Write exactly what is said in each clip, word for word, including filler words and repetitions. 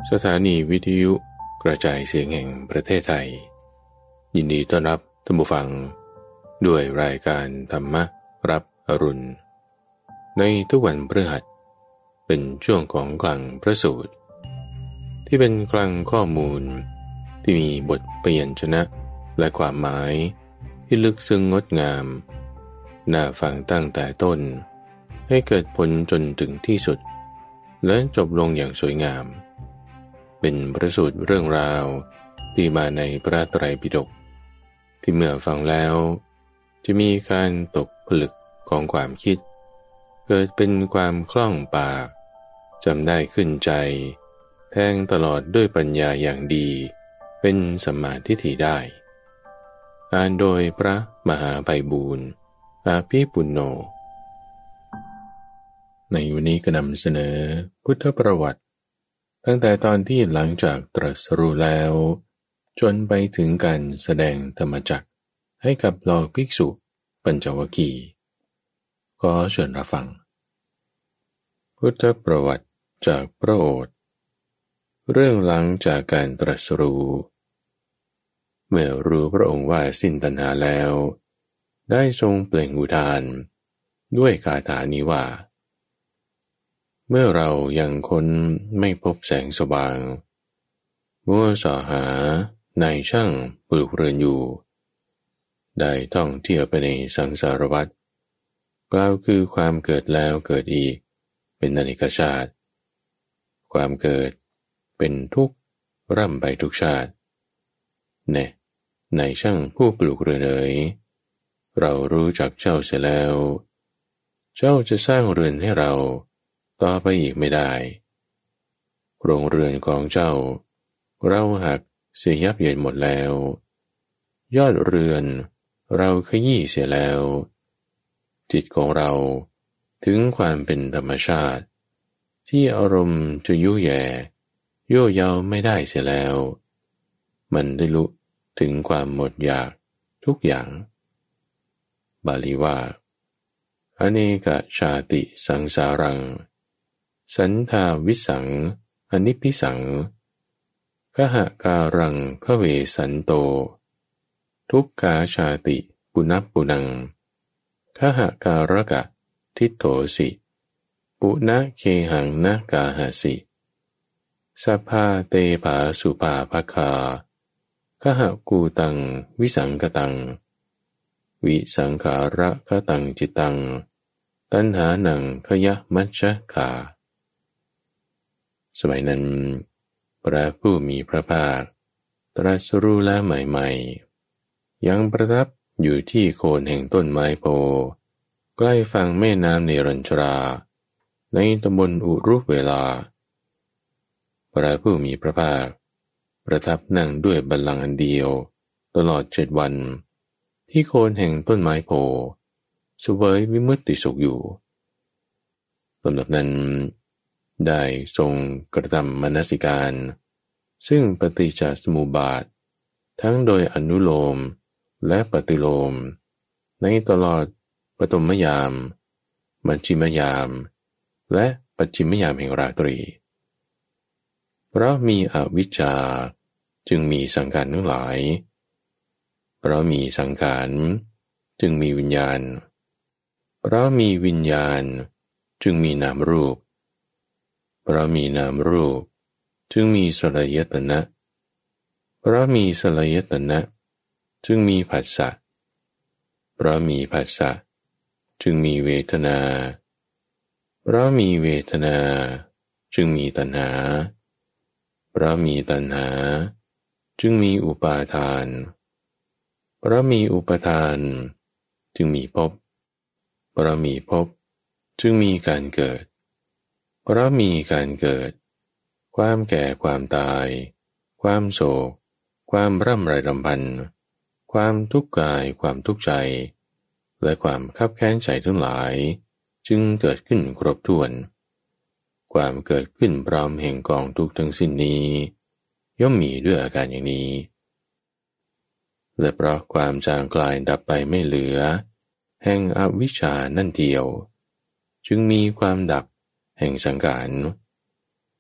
สถานีวิทยุกระจายเสียงแห่งประเทศไทยยินดีต้อนรับท่านผู้ฟังด้วยรายการธรรมรับอรุณในทุกวันพฤหัสเป็นช่วงของกลางพระสูตรที่เป็นกลางข้อมูลที่มีบทเปลี่ยนชนะและความหมายที่ลึกซึ้งงดงามน่าฟังตั้งแต่ต้นให้เกิดผลจนถึงที่สุดและจบลงอย่างสวยงามเป็นพระสูตรเรื่องราวที่มาในพระไตรปิฎกที่เมื่อฟังแล้วจะมีการตกผลึกของความคิดเกิดเป็นความคล่องปากจำได้ขึ้นใจแทงตลอดด้วยปัญญาอย่างดีเป็นสัมมาทิฏฐิได้อ่านโดยพระมหาไพบูลย์อาภิปุณโญในวันนี้ก็นำเสนอพุทธประวัติตั้งแต่ตอนที่หลังจากตรัสรู้แล้วจนไปถึงการแสดงธรรมจักรให้กับเหล่าภิกษุปัญจวัคคีย์ขอเชิญรับฟังพุทธประวัติจากพระโอษฐ์เรื่องหลังจากการตรัสรู้เมื่อรู้พระองค์ว่าสิ้นตัณหาแล้วได้ทรงเปล่งอุทานด้วยคาถานี้ว่าเมื่อเรายังค้นไม่พบแสงสว่างมัวส่อหานายช่างปลูกเรือนอยู่ได้ท่องเที่ยวไปในสังสารวัฏกล่าวคือความเกิดแล้วเกิดอีกเป็นอเนกชาติความเกิดเป็นทุกข์ร่ำไปทุกชาติแน่นายช่างผู้ปลูกเรือนเอ๋ยเรารู้จักเจ้าเสียแล้วเจ้าจะสร้างเรือนให้เราต่อไปอีกไม่ได้โรงเรือนของเจ้าเราหักเสียยับเยินหมดแล้วยอดเรือนเราขยี้เสียแล้วจิตของเราถึงความเป็นธรรมชาติที่อารมณ์จะยุแย่โย่เยาไม่ได้เสียแล้วมันได้ลุถึงความหมดอยากทุกอย่างบาลีว่าอเนกชาติสังสารังสันทาวิสังอนิพิสังกหะการังขเวสันโตทุกขาชาติปุณปุนังขหะการกะทิโถสิปุณะเคหังนะกาหาสิสัพพาเตภาสุภาภคาขหะกูตังวิสังกตังวิสังขาระคตังจิตังตัณหานังขยะมัชฌะขาสมัยนั้นพระผู้มีพระภาคตรัสรู้แล้วใหม่ๆยังประทับอยู่ที่โคนแห่งต้นไม้โพใกล้ฝั่งแม่น้ำเนรัญชราในตำบลอุรุเวลาพระผู้มีพระภาคประทับนั่งด้วยบัลลังก์อันเดียวตลอดเจ็ดวันที่โคนแห่งต้นไม้โพเสวยวิมุตติสุขอยู่ลำดับนั้นได้ทรงกระทำมนสิการซึ่งปฏิจจสมุปบาททั้งโดยอนุโลมและปฏิโลมในตลอดปฐมยามมัชฌิมยามและปัจฉิมยามแห่งราตรีเพราะมีอวิชชาจึงมีสังขารทั้งหลายเพราะมีสังขารจึงมีวิญญาณเพราะมีวิญญาณจึงมีนามรูปเพราะมีนามรูปจึงมีสลายตนะเพราะมีสลายตนะจึงมีผัสสะเพราะมีผัสสะจึงมีเวทนาเพราะมีเวทนาจึงมีตัณหาเพราะมีตัณหาจึงมีอุปาทานเพราะมีอุปาทานจึงมีภพเพราะมีภพจึงมีการเกิดเพราะมีการเกิดความแก่ความตายความโศกความร่ำไรรำพันความทุกข์กายความทุกข์ใจและความคับแค้นใจทั้งหลายจึงเกิดขึ้นครบถ้วนความเกิดขึ้นพร้อมแห่งกองทุกข์ทั้งสิ้นนี้ย่อมมีด้วยอาการอย่างนี้และเพราะความจางกลายดับไปไม่เหลือแห่งอวิชชานั่นเดียวจึงมีความดับแห่งสังขาร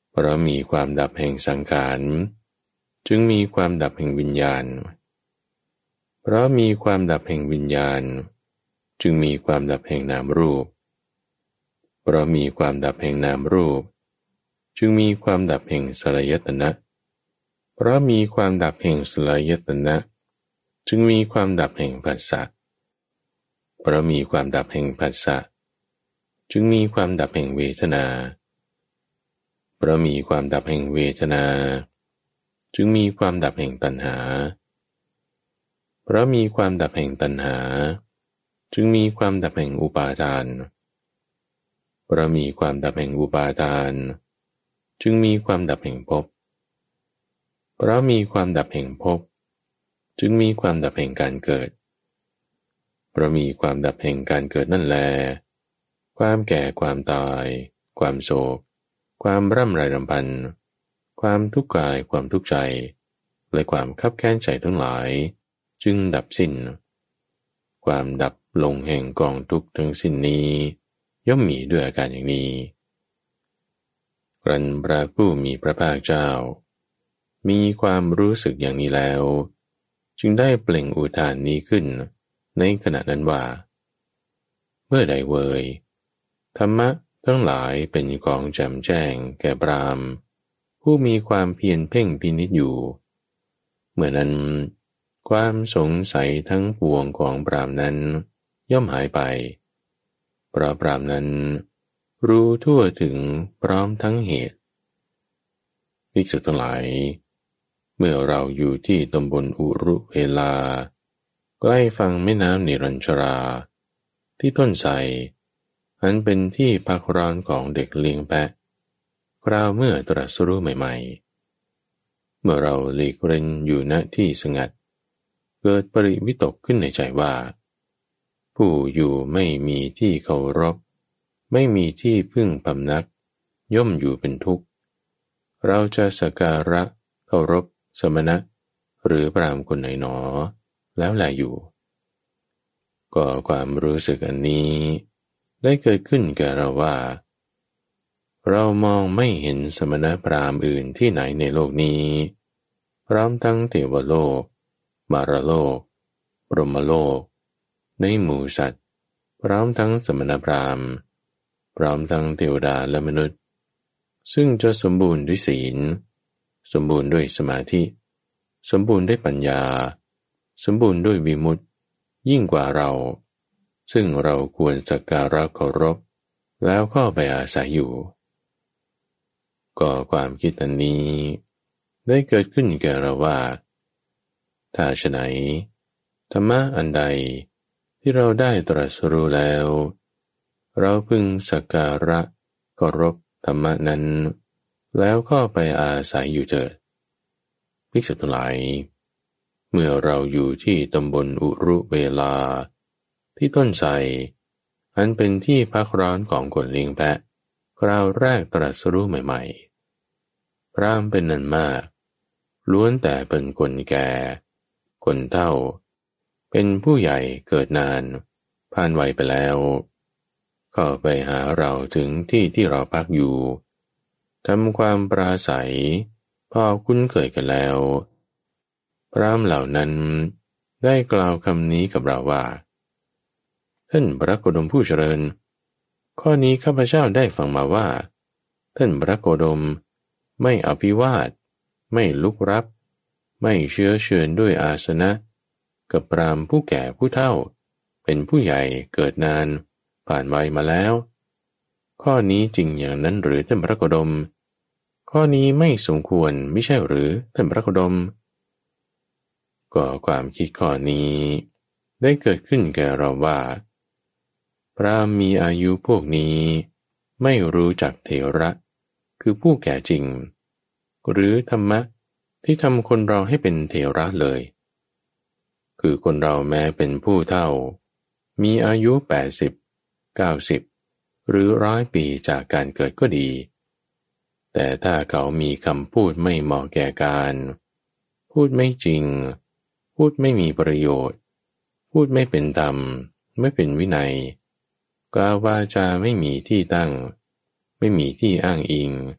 เพราะมีความดับแห่งสังขารจึงมีความดับแห่งวิญญาณเพราะมีความดับแห่งวิญญาณจึงมีความดับแห่งนามรูปเพราะมีความดับแห่งนามรูปจึงมีความดับแห่งสลายตนะเพราะมีความดับแห่งสลายตนะจึงมีความดับแห่งผัสสะเพราะมีความดับแห่งผัสสะจึงมีความดับแห่งเวทนาเพราะมีความดับแห่งเวทนาจึงมีความดับแห่งตัณหาเพราะมีความดับแห่งตัณหาจึงมีความดับแห่งอุปาทานเพราะมีความดับแห่งอุปาทานจึงมีความดับแห่งภพเพราะมีความดับแห่งภพจึงมีความดับแห่งการเกิดเพราะมีความดับแห่งการเกิดนั่นแลความแก่ความตายความโศกความร่ำไรรำพันความทุกข์กายความทุกข์ใจและความคับแค้นใจทั้งหลายจึงดับสิ้นความดับลงแห่งกองทุกข์ทั้งสิ้นนี้ย่อมมีด้วยอาการอย่างนี้ครั้นพระผู้มีพระภาคเจ้ามีความรู้สึกอย่างนี้แล้วจึงได้เปล่งอุทานนี้ขึ้นในขณะนั้นว่าเมื่อใดเวยธรรมะทั้งหลายเป็นของแจ่มแจ้งแก่พราหมณ์ผู้มีความเพียรเพ่งพินิจอยู่เมื่อนั้นความสงสัยทั้งปวงของพราหมณ์นั้นย่อมหายไปเพราะพราหมณ์นั้นรู้ทั่วถึงพร้อมทั้งเหตุภิกษุทั้งหลายเมื่อเราอยู่ที่ตำบลอุรุเวลาใกล้ฝั่งแม่น้ำนิรัญชราที่ต้นไทรอันเป็นที่พักร้อนของเด็กเลี้ยงแพะคราวเมื่อตรัสรู้ใหม่ๆเมื่อเราหลีกเร้นอยู่ณที่สงัดเกิดปริวิตกขึ้นในใจว่าผู้อยู่ไม่มีที่เคารพไม่มีที่พึ่งพำนักย่อมอยู่เป็นทุกข์เราจะสักการะเคารพสมณะหรือพราหมณ์คนไหนหนอแล้วแลอยู่ก็ความรู้สึกอันนี้ได้เกิดขึ้นแก่เราว่าเรามองไม่เห็นสมณพราหมณ์อื่นที่ไหนในโลกนี้พร้อมทั้งเทวโลกมารโลกพรหมโลกในหมู่สัตว์พร้อมทั้งสมณพราหมณ์พร้อมทั้งเทวดาและมนุษย์ซึ่งจะสมบูรณ์ด้วยศีลสมบูรณ์ด้วยสมาธิสมบูรณ์ด้วยปัญญาสมบูรณ์ด้วยวิมุตติยิ่งกว่าเราซึ่งเราควรสักการะเคารพแล้วเข้าไปอาศัยอยู่ก็ความคิดอันนี้ได้เกิดขึ้นแก่เราว่าถ้าฉะไหนธรรมะอันใดที่เราได้ตรัสรู้แล้วเราพึงสักการะเคารพธรรมะนั้นแล้วเข้าไปอาศัยอยู่เถิดภิกษุทั้งหลายเมื่อเราอยู่ที่ตำบลอุรุเวลาที่ต้นไทรอันเป็นที่พักร้อนของคนเลี้ยงแพะคราวแรกตรัสรู้ใหม่ๆพราหมณ์เป็นนันมากล้วนแต่เป็นคนแก่คนเฒ่าเป็นผู้ใหญ่เกิดนานผ่านวัยไปแล้วเข้าไปหาเราถึงที่ที่เราพักอยู่ทำความปราศัยพอคุ้นเคยกันแล้วพราหมณ์เหล่านั้นได้กล่าวคำนี้กับเราว่าท่านพระโคดมผู้เจริญข้อนี้ข้าพเจ้าได้ฟังมาว่าท่านพระโคดมไม่อภิวาทไม่ลุกรับไม่เชื้อเชิญด้วยอาสนะกับพราหมณ์ผู้แก่ผู้เฒ่าเป็นผู้ใหญ่เกิดนานผ่านวัยมาแล้วข้อนี้จริงอย่างนั้นหรือท่านพระโคดมข้อนี้ไม่สมควรไม่ใช่หรือท่านพระโคดมก็ความคิดข้อนี้ได้เกิดขึ้นแก่เราว่าพราหมณ์มีอายุพวกนี้ไม่รู้จักเถระคือผู้แก่จริงหรือธรรมะที่ทำคนเราให้เป็นเถระเลยคือคนเราแม้เป็นผู้เฒ่ามีอายุแปดสิบ เก้าสิบหรือร้อยปีจากการเกิดก็ดีแต่ถ้าเขามีคำพูดไม่เหมาะแก่การพูดไม่จริงพูดไม่มีประโยชน์พูดไม่เป็นธรรมไม่เป็นวินัยกล่าววาจาไม่มีที่ตั้งไม่มีที่อ้างอิงไม่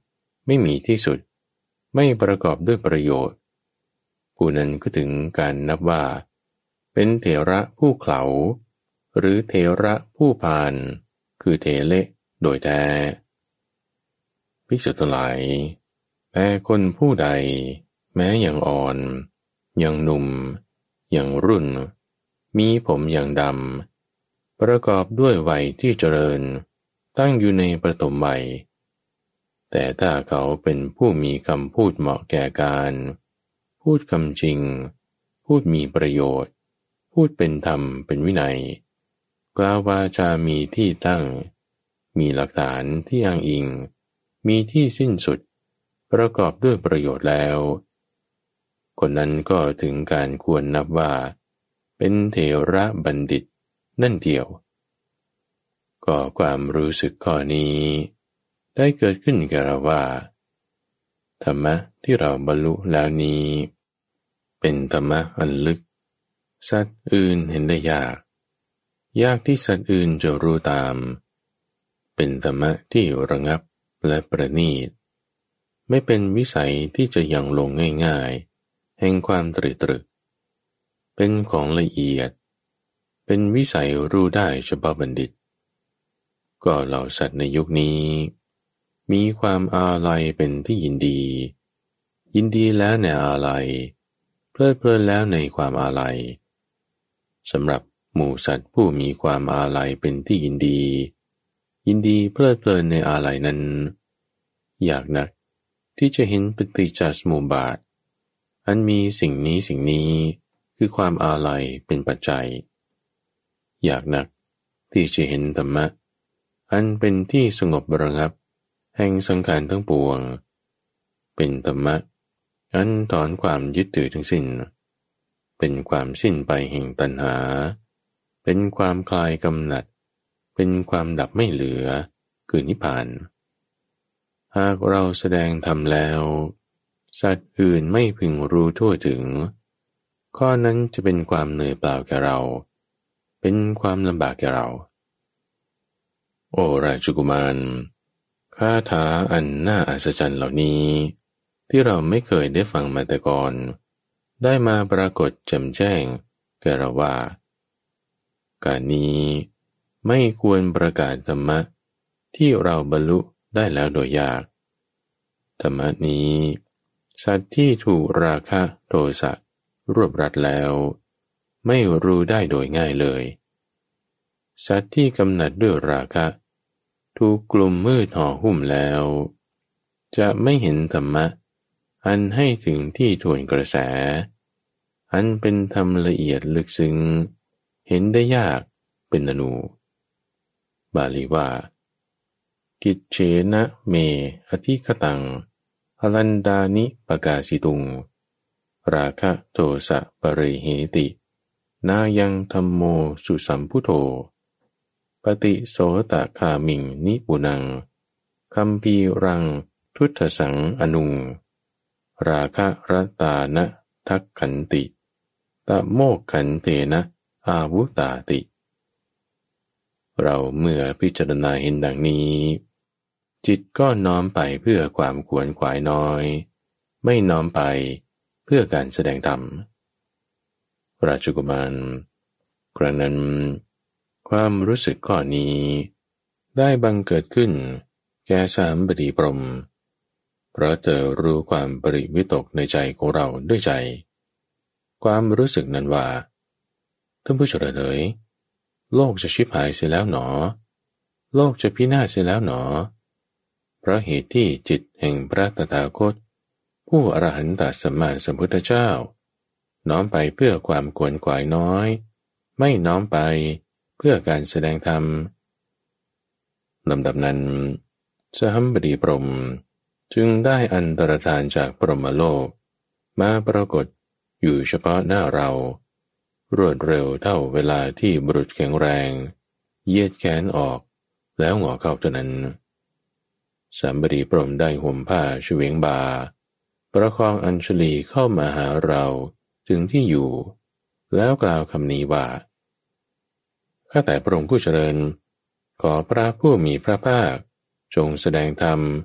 ไม่มีที่สุดไม่ประกอบด้วยประโยชน์ผู้นั้นก็ถึงการนับว่าเป็นเถระผู้เขลาหรือเถระผู้พาลคือเถเละโดยแท้ภิกษุทั้งหลายแต่คนผู้ใดแม้ยังอ่อนยังหนุ่มยังรุ่นมีผมอย่างดำประกอบด้วยวัยที่เจริญตั้งอยู่ในประถมวัยแต่ถ้าเขาเป็นผู้มีคำพูดเหมาะแก่การพูดคำจริงพูดมีประโยชน์พูดเป็นธรรมเป็นวินัยกล่าววาจามีที่ตั้งมีหลักฐานที่อ้างอิงมีที่สิ้นสุดประกอบด้วยประโยชน์แล้วคนนั้นก็ถึงการควรนับว่าเป็นเถระบัณฑิตนั่นเดียวก็ความรู้สึกข้อนี้ได้เกิดขึ้นแก่เราว่าธรรมะที่เราบรรลุแล้วนี้เป็นธรรมะอันลึกสัตว์อื่นเห็นได้ยากยากที่สัตว์อื่นจะรู้ตามเป็นธรรมะที่ระงับและประณีตไม่เป็นวิสัยที่จะยังลงง่ายๆแห่งความตรึกตรึกเป็นของละเอียดเป็นวิสัยรู้ได้เฉพาะบัณฑิตก็เหล่าสัตว์ในยุคนี้มีความอาลัยเป็นที่ยินดียินดีแล้วในอาลัยเพลิดเพลินแล้วในความอาลัยสำหรับหมู่สัตว์ผู้มีความอาลัยเป็นที่ยินดียินดีเพลิดเพลินในอาลัยนั้นอยากนักที่จะเห็นปฏิจจสมุปบาทอันมีสิ่งนี้สิ่งนี้คือความอาลัยเป็นปัจจัยอยากนักที่จะเห็นธรรมะอันเป็นที่สงบระงับแห่งสังขารทั้งปวงเป็นธรรมะอันถอนความยึดถือทั้งสิ้นเป็นความสิ้นไปแห่งตัณหาเป็นความคลายกำหนัดเป็นความดับไม่เหลือคือนิพพานหากเราแสดงธรรมแล้วสัตว์อื่นไม่พึงรู้ทั่วถึงข้อนั้นจะเป็นความเหนื่อยเปล่าแก่เราเป็นความลำบากแก่เราโอราชกุมารคาถาอันน่าอัศจรรย์เหล่านี้ที่เราไม่เคยได้ฟังมาแต่ก่อนได้มาปรากฏแจ่มแจ้งแก่เราว่าการนี้ไม่ควรประกาศธรรมะที่เราบรรลุได้แล้วโดยยากธรรมะนี้สัตว์ที่ถูกราคะโทสะรวบรัดแล้วไม่รู้ได้โดยง่ายเลยสัตว์ที่กำหนัดด้วยราคะถูกกลุ่มมืดห่อหุ้มแล้วจะไม่เห็นธรรมะอันให้ถึงที่ทวนกระแสอันเป็นธรรมละเอียดลึกซึ้งเห็นได้ยากเป็นอนูบาลีว่ากิจเชนะเมอธิคตังอลันดานิปกาสิตุงราคะโทสะปริเหตินายังธัมโมสุสัมพุโธปฏิโสตคามิงนิปุนังคัมภีรังทุตสังอนุงราคะรตานะทักขันติตะโมกขันเตนะอาวุตาติเราเมื่อพิจารณาเห็นดังนี้จิตก็น้อมไปเพื่อความขวนขวายน้อยไม่น้อมไปเพื่อการแสดงธรรมราชกุมารครั้งนั้นความรู้สึกข้อนี้ได้บังเกิดขึ้นแก่สามบดีพรหมเพราะเธอรู้ความปริวิตกในใจของเราด้วยใจความรู้สึกนั้นว่าท่านผู้เจริญเอ๋ยโลกจะชิบหายเสียแล้วหนอโลกจะพินาศเสียแล้วหนอเพราะเหตุที่จิตแห่งพระตถาคตผู้อรหันตสัมมาสัมพุทธเจ้าน้อมไปเพื่อความขวนขวายน้อยไม่น้อมไปเพื่อการแสดงธรรมลำดับนั้นสหัมบดีพรหมจึงได้อันตรธานจากพรหมโลกมาปรากฏอยู่เฉพาะหน้าเรารวดเร็วเท่าเวลาที่บุรุษแข็งแรงเหยียดแขนออกแล้วหงอเข้าเท่านั้นสามบดีพรหมได้ห่มผ้าเฉวียงบ่าประคองอัญชลีเข้ามาหาเราถึงที่อยู่แล้วกล่าวคำนี้ว่าข้าแต่พระองค์ผู้เจริญขอพระผู้มีพระภาคจงแสดงธรรม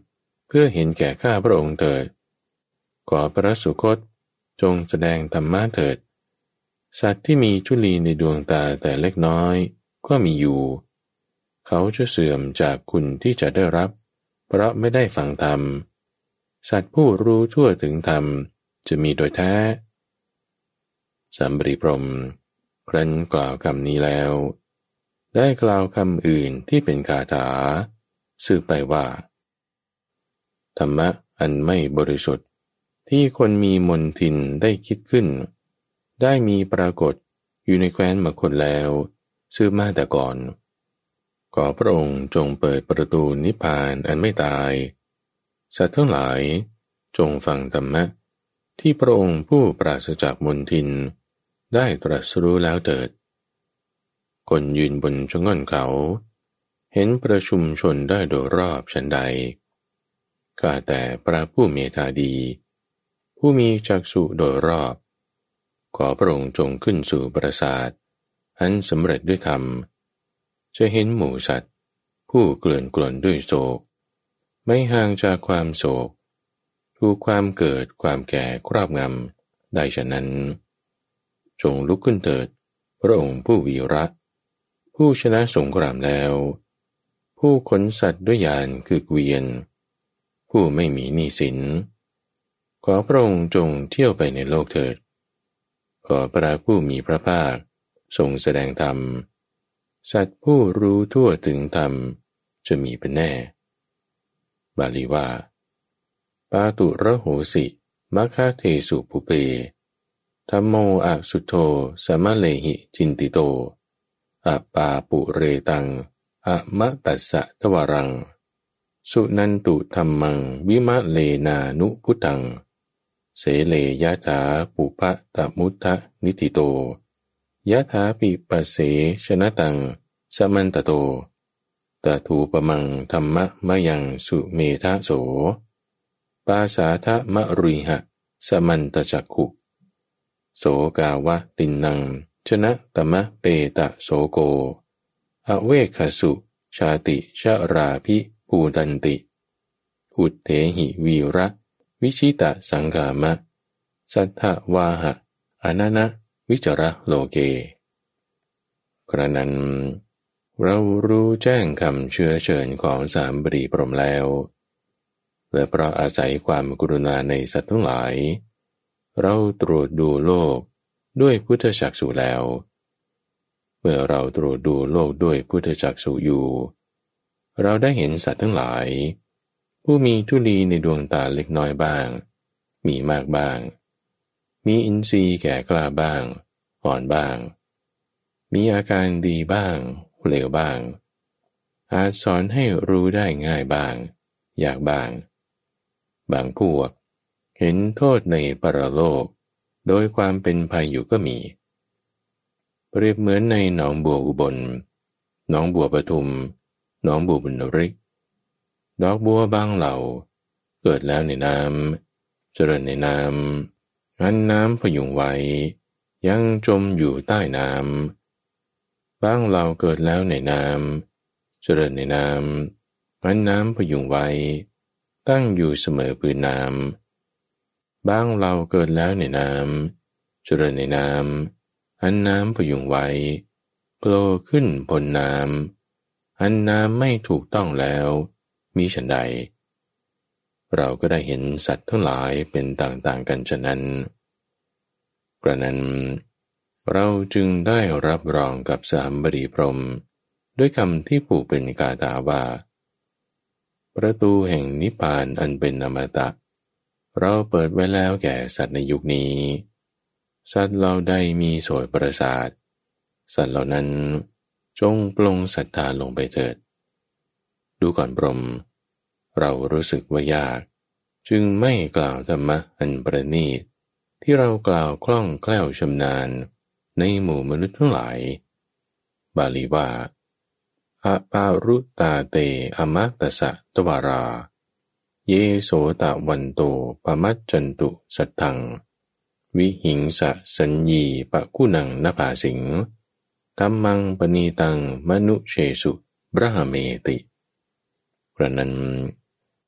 เพื่อเห็นแก่ข้าพระองค์เถิดขอพระสุคตจงแสดงธรรมะเถิดสัตว์ที่มีจุลีในดวงตาแต่เล็กน้อยก็มีอยู่เขาจะเสื่อมจากคุณที่จะได้รับเพราะไม่ได้ฟังธรรมสัตว์ผู้รู้ทั่วถึงธรรมจะมีโดยแท้สัมบรีพรหมครั้นกล่าวคำนี้แล้วได้กล่าวคำอื่นที่เป็นคาถาสืบไปว่าธรรมะอันไม่บริสุทธิ์ที่คนมีมนทินได้คิดขึ้นได้มีปรากฏอยู่ในแคว้นมคธแล้วสืบมาแต่ก่อนขอพระองค์จงเปิดประตูนิพพานอันไม่ตายสัตว์ทั้งหลายจงฟังธรรมะที่พระองค์ผู้ปราศจากมนทินได้ตรัสรู้แล้วเถิดคนยืนบนชง่อนเขาเห็นประชุมชนได้โดยรอบฉันใดข้าแต่พระผู้เมตตาดีผู้มีจักษุโดยรอบขอพระองค์จงขึ้นสู่ปราสาทอันสำเร็จด้วยธรรมจะเห็นหมู่สัตว์ผู้เกลื่อนกล่นด้วยโศกไม่ห่างจากความโศกถูกความเกิดความแก่ครอบงำได้ฉะนั้นจงลุกขึ้นเถิดพระองค์ผู้วีระผู้ชนะสงครามแล้วผู้ขนสัตว์ด้วยยานคือเกวียนผู้ไม่มีหนี้สินขอพระองค์จงเที่ยวไปในโลกเถิดขอพระผู้มีพระภาคทรงแสดงธรรมสัตว์ผู้รู้ทั่วถึงธรรมจะมีเป็นแน่บาลีว่าปาตุระโหสิมัคคเทสุปุเปธัมโมอะสุโธสมะเลหิจินติโตอะปาปุเรตังอะมะตัสสะทวารังสุนันตุธัมมังวิมะเลนานุพุทธังเสเลยะถาปุพะตมุทธนิติโตยะถาปิปัสเสชนะตังสมันตโตตถูปมังธัมมะมะยังสุเมธะโสปาสาทะมะรุยหะสมันตจักขุโสกาวะตินนังชนะตมะเปตะโสโกอเวคสุชาติชาราภิภูตันติอุทเถหิวีระวิชิตะสังฆามะสัทธวาหะอนันะวิจระโลเกกระนั้นเรารู้แจ้งคำเชื้อเชิญของสามบรีพรหมแล้วและเพราะอาศัยความกรุณาในสัตว์ทั้งหลายเราตรวจดูโลกด้วยพุทธจักษุแล้วเมื่อเราตรวจดูโลกด้วยพุทธจักษุอยู่เราได้เห็นสัตว์ทั้งหลายผู้มีทุลีในดวงตาเล็กน้อยบ้างมีมากบ้างมีอินทรีย์แก่กล้าบ้างอ่อนบ้างมีอาการดีบ้างเลวบ้างอาจสอนให้รู้ได้ง่ายบ้างยากบ้างบางพวกเห็นโทษในปรโลกโดยความเป็นภัยอยู่ก็มีเปรียบเหมือนในหนองบัวอุบลหนองบัวปทุมหนองบัวบุญริกดอกบัวบางเหล่าเกิดแล้วในน้ำเจริญในน้ำงั้นน้ำพยุงไว้ยังจมอยู่ใต้น้ำบางเหล่าเกิดแล้วในน้ำเจริญในน้ำงั้นน้ำพยุงไว้ตั้งอยู่เสมอพื้นน้ำบางเหล่าเกิดแล้วในน้ำเจริญในน้ำอันน้ำพยุงไว้โผล่ขึ้นบนน้ำอันน้ำไม่ถูกต้องแล้วมิฉันใดเราก็ได้เห็นสัตว์ทั้งหลายเป็นต่างๆกันฉะนั้นกระนั้นเราจึงได้รับรองกับสามบดีพรหมด้วยคำที่ผูกเป็นกาถาว่าประตูแห่งนิพพานอันเป็นอมตะเราเปิดไว้แล้วแก่สัตว์ในยุคนี้สัตว์เราได้มีโสตประสาทสัตว์เหล่านั้นจงปลงศรัทธาลงไปเถิดดูก่อนพรหมเรารู้สึกว่ายากจึงไม่กล่าวธรรมะอันประณีตที่เรากล่าวคล่องแคล่วชำนาญในหมู่มนุษย์ทั้งหลายบาลีว่าอปารุตาเตอมัตตสะตวาราเยโสตะวันโตปมัจจันตุสัตถังวิหิงสะสัญญีปะกุนังนภาสิงธัมมังปณีตังมนุเชสุบรหเมติกระนั้น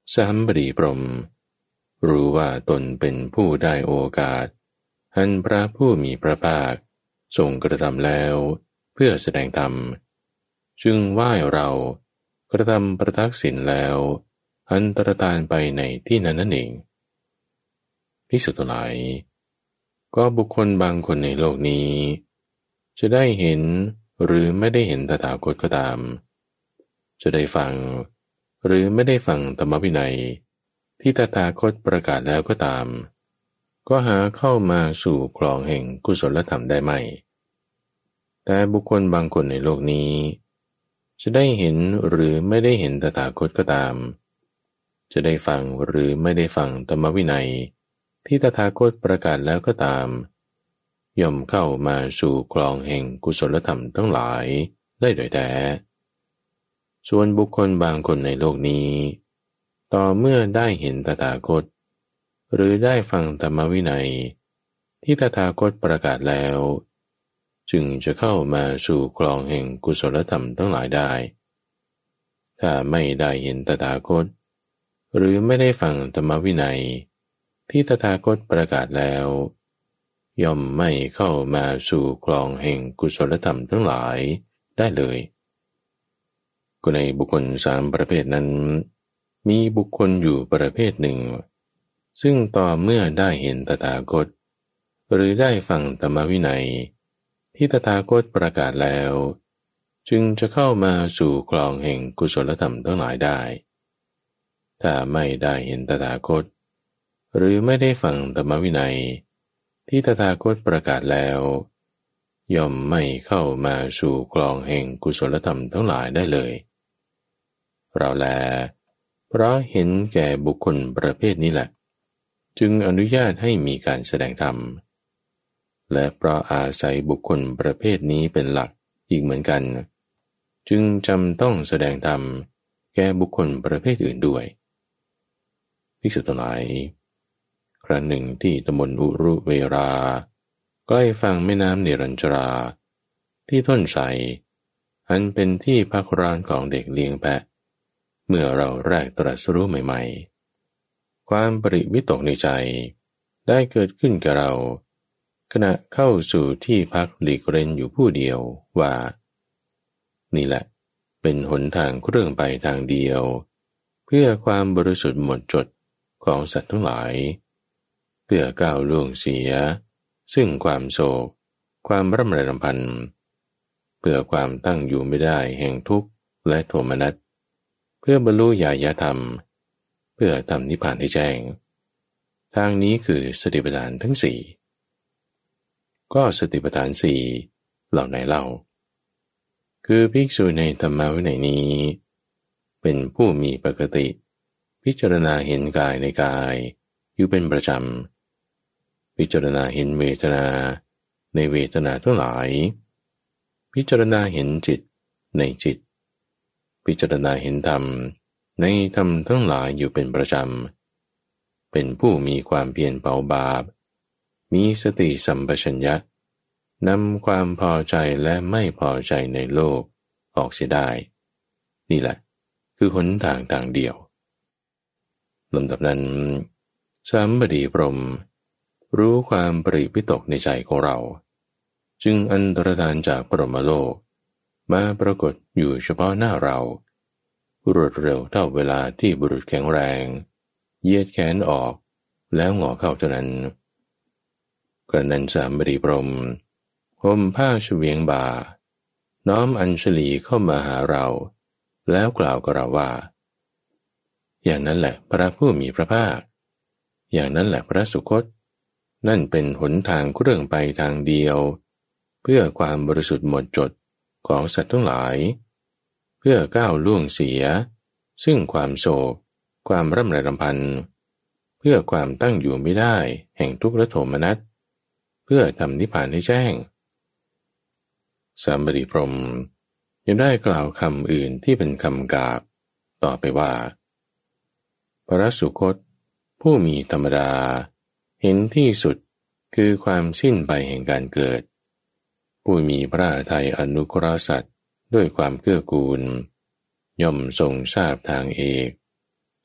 สหัมบดีพรหมรู้ว่าตนเป็นผู้ได้โอกาสอันพระผู้มีพระภาคทรงกระทำแล้วเพื่อแสดงธรรมจึงไหว้เรากระทำประทักษิณแล้วอันตรธานไปในที่นั้นนั่นเองภิกษุทั้งหลายก็บุคคลบางคนในโลกนี้จะได้เห็นหรือไม่ได้เห็นตถาคตก็ตามจะได้ฟังหรือไม่ได้ฟังธรรมวินัยที่ตถาคตประกาศแล้วก็ตามก็หาเข้ามาสู่คลองแห่งกุศลธรรมได้ไม่แต่บุคคลบางคนในโลกนี้จะได้เห็นหรือไม่ได้เห็นตถาคตก็ตามจะได้ฟังหรือไม่ได้ฟังธรรมวินัยที่ตถาคตประกาศแล้วก็ตามย่อมเข้ามาสู่คลองแห่งกุศลธรรมทั้งหลายได้โดยแท้ส่วนบุคคลบางคนในโลกนี้ต่อเมื่อได้เห็นตถาคตหรือได้ฟังธรรมวินัยที่ตถาคตประกาศแล้วจึงจะเข้ามาสู่คลองแห่งกุศลธรรมทั้งหลายได้ถ้าไม่ได้เห็นตถาคตหรือไม่ได้ฟังธรรมวินัยที่ตถาคตประกาศแล้วย่อมไม่เข้ามาสู่คลองแห่งกุศลธรรมทั้งหลายได้เลยก็ในบุคคลสามประเภทนั้นมีบุคคลอยู่ประเภทหนึ่งซึ่งต่อเมื่อได้เห็นตถาคตหรือได้ฟังธรรมวินัยที่ตถาคตประกาศแล้วจึงจะเข้ามาสู่คลองแห่งกุศลธรรมทั้งหลายได้ถ้าไม่ได้เห็นตถาคตหรือไม่ได้ฟังธรรมวินัยที่ตถาคตประกาศแล้วย่อมไม่เข้ามาสู่คลองแห่งกุศลธรรมทั้งหลายได้เลยเราแลเพราะเห็นแก่บุคคลประเภทนี้แหละจึงอนุญาตให้มีการแสดงธรรมและเพราะอาศัยบุคคลประเภทนี้เป็นหลักอีกเหมือนกันจึงจำต้องแสดงธรรมแก่บุคคลประเภทอื่นด้วยภิกษุทั้งหลายครั้งหนึ่งที่ตำบลอุรุเวราใกล้ฝั่งแม่น้ำเนรัญชราที่ต้นไทรอันเป็นที่พักร้านของเด็กเลี้ยงแพะเมื่อเราแรกตรัสรู้ใหม่ๆความปริวิตกในใจได้เกิดขึ้นกับเราขณะเข้าสู่ที่พักหลีกเร้นอยู่ผู้เดียวว่านี่แหละเป็นหนทางเครื่องไปทางเดียวเพื่อความบริสุทธิ์หมดจดของสัตว์ทั้งหลายเพื่อก้าวล่วงเสียซึ่งความโศกความร่ำไรรำพันเพื่อความตั้งอยู่ไม่ได้แห่งทุกข์และโทมนัสเพื่อบรรลุญาณธรรมเพื่อทำนิพพานให้แจ้งทางนี้คือสติปัฏฐานทั้งสี่ก็สติปัฏฐานสี่เหล่าไหนเล่าคือภิกษุในธรรมวินัยนี้เป็นผู้มีปกติพิจารณาเห็นกายในกายอยู่เป็นประจำพิจารณาเห็นเวทนาในเวทนาทั้งหลายพิจารณาเห็นจิตในจิตพิจารณาเห็นธรรมในธรรมทั้งหลายอยู่เป็นประจำเป็นผู้มีความเพียรเผาบาปมีสติสัมปชัญญะนำความพอใจและไม่พอใจในโลกออกเสียได้นี่แหละคือหนทางทางเดียวลำดับนั้นสามบดีพรหมรู้ความปริวิตกในใจของเราจึงอันตรธานจากปรหมโลกมาปรากฏอยู่เฉพาะหน้าเรารวดเร็วเท่าเวลาที่บุรุษแข็งแรงเหยียดแขนออกแล้วหงอเข้าเท่านั้นกระนั้นสามบดีพรหมห่มผ้าเฉวียงบ่าน้อมอัญชลีเข้ามาหาเราแล้วกล่าวกับเราว่าอย่างนั้นแหละพระผู้มีพระภาคอย่างนั้นแหละพระสุคตนั่นเป็นหนทางเครื่องไปทางเดียวเพื่อความบริสุทธิ์หมดจดของสัตว์ทั้งหลายเพื่อก้าวล่วงเสียซึ่งความโศกความร่ำไรรำพันเพื่อความตั้งอยู่ไม่ได้แห่งทุกข์และโทมนัสเพื่อทำนิพพานให้แจ้งสามบดีพรหมยังได้กล่าวคำอื่นที่เป็นคำกาบต่อไปว่าพระสุคตผู้มีธรรมดาเห็นที่สุดคือความสิ้นไปแห่งการเกิดผู้มีพระทัยอนุเคราะห์สัตว์ด้วยความเกื้อกูลย่อมทรงทราบทางเอก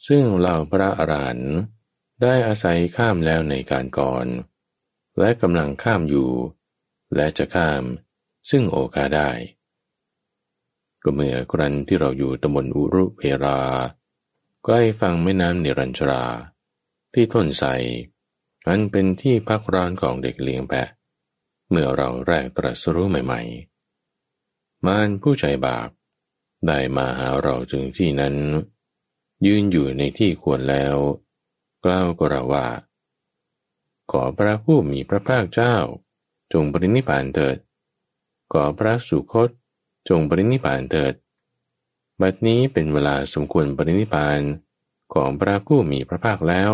ซึ่งเหล่าพระอรหันต์ได้อาศัยข้ามแล้วในการก่อนและกำลังข้ามอยู่และจะข้ามซึ่งโอกาสได้ก็เมื่อครั้นที่เราอยู่ตำบลอุรุเวราใกล้ฝั่งแม่น้ำเนรัญชราที่ต้นไทรอันเป็นที่พักร้อนของเด็กเลี้ยงแพะเมื่อเราแรกตรัสรู้ใหม่ๆมารผู้ใจบาปได้มาหาเราถึงที่นั้นยืนอยู่ในที่ควรแล้วกล่าวกับเราว่าขอพระผู้มีพระภาคเจ้าจงปรินิพพานเถิดขอพระสุคตจงปรินิพพานเถิดบัดนี้เป็นเวลาสมควรปรินิพพานของพระผู้มีพระภาคแล้ว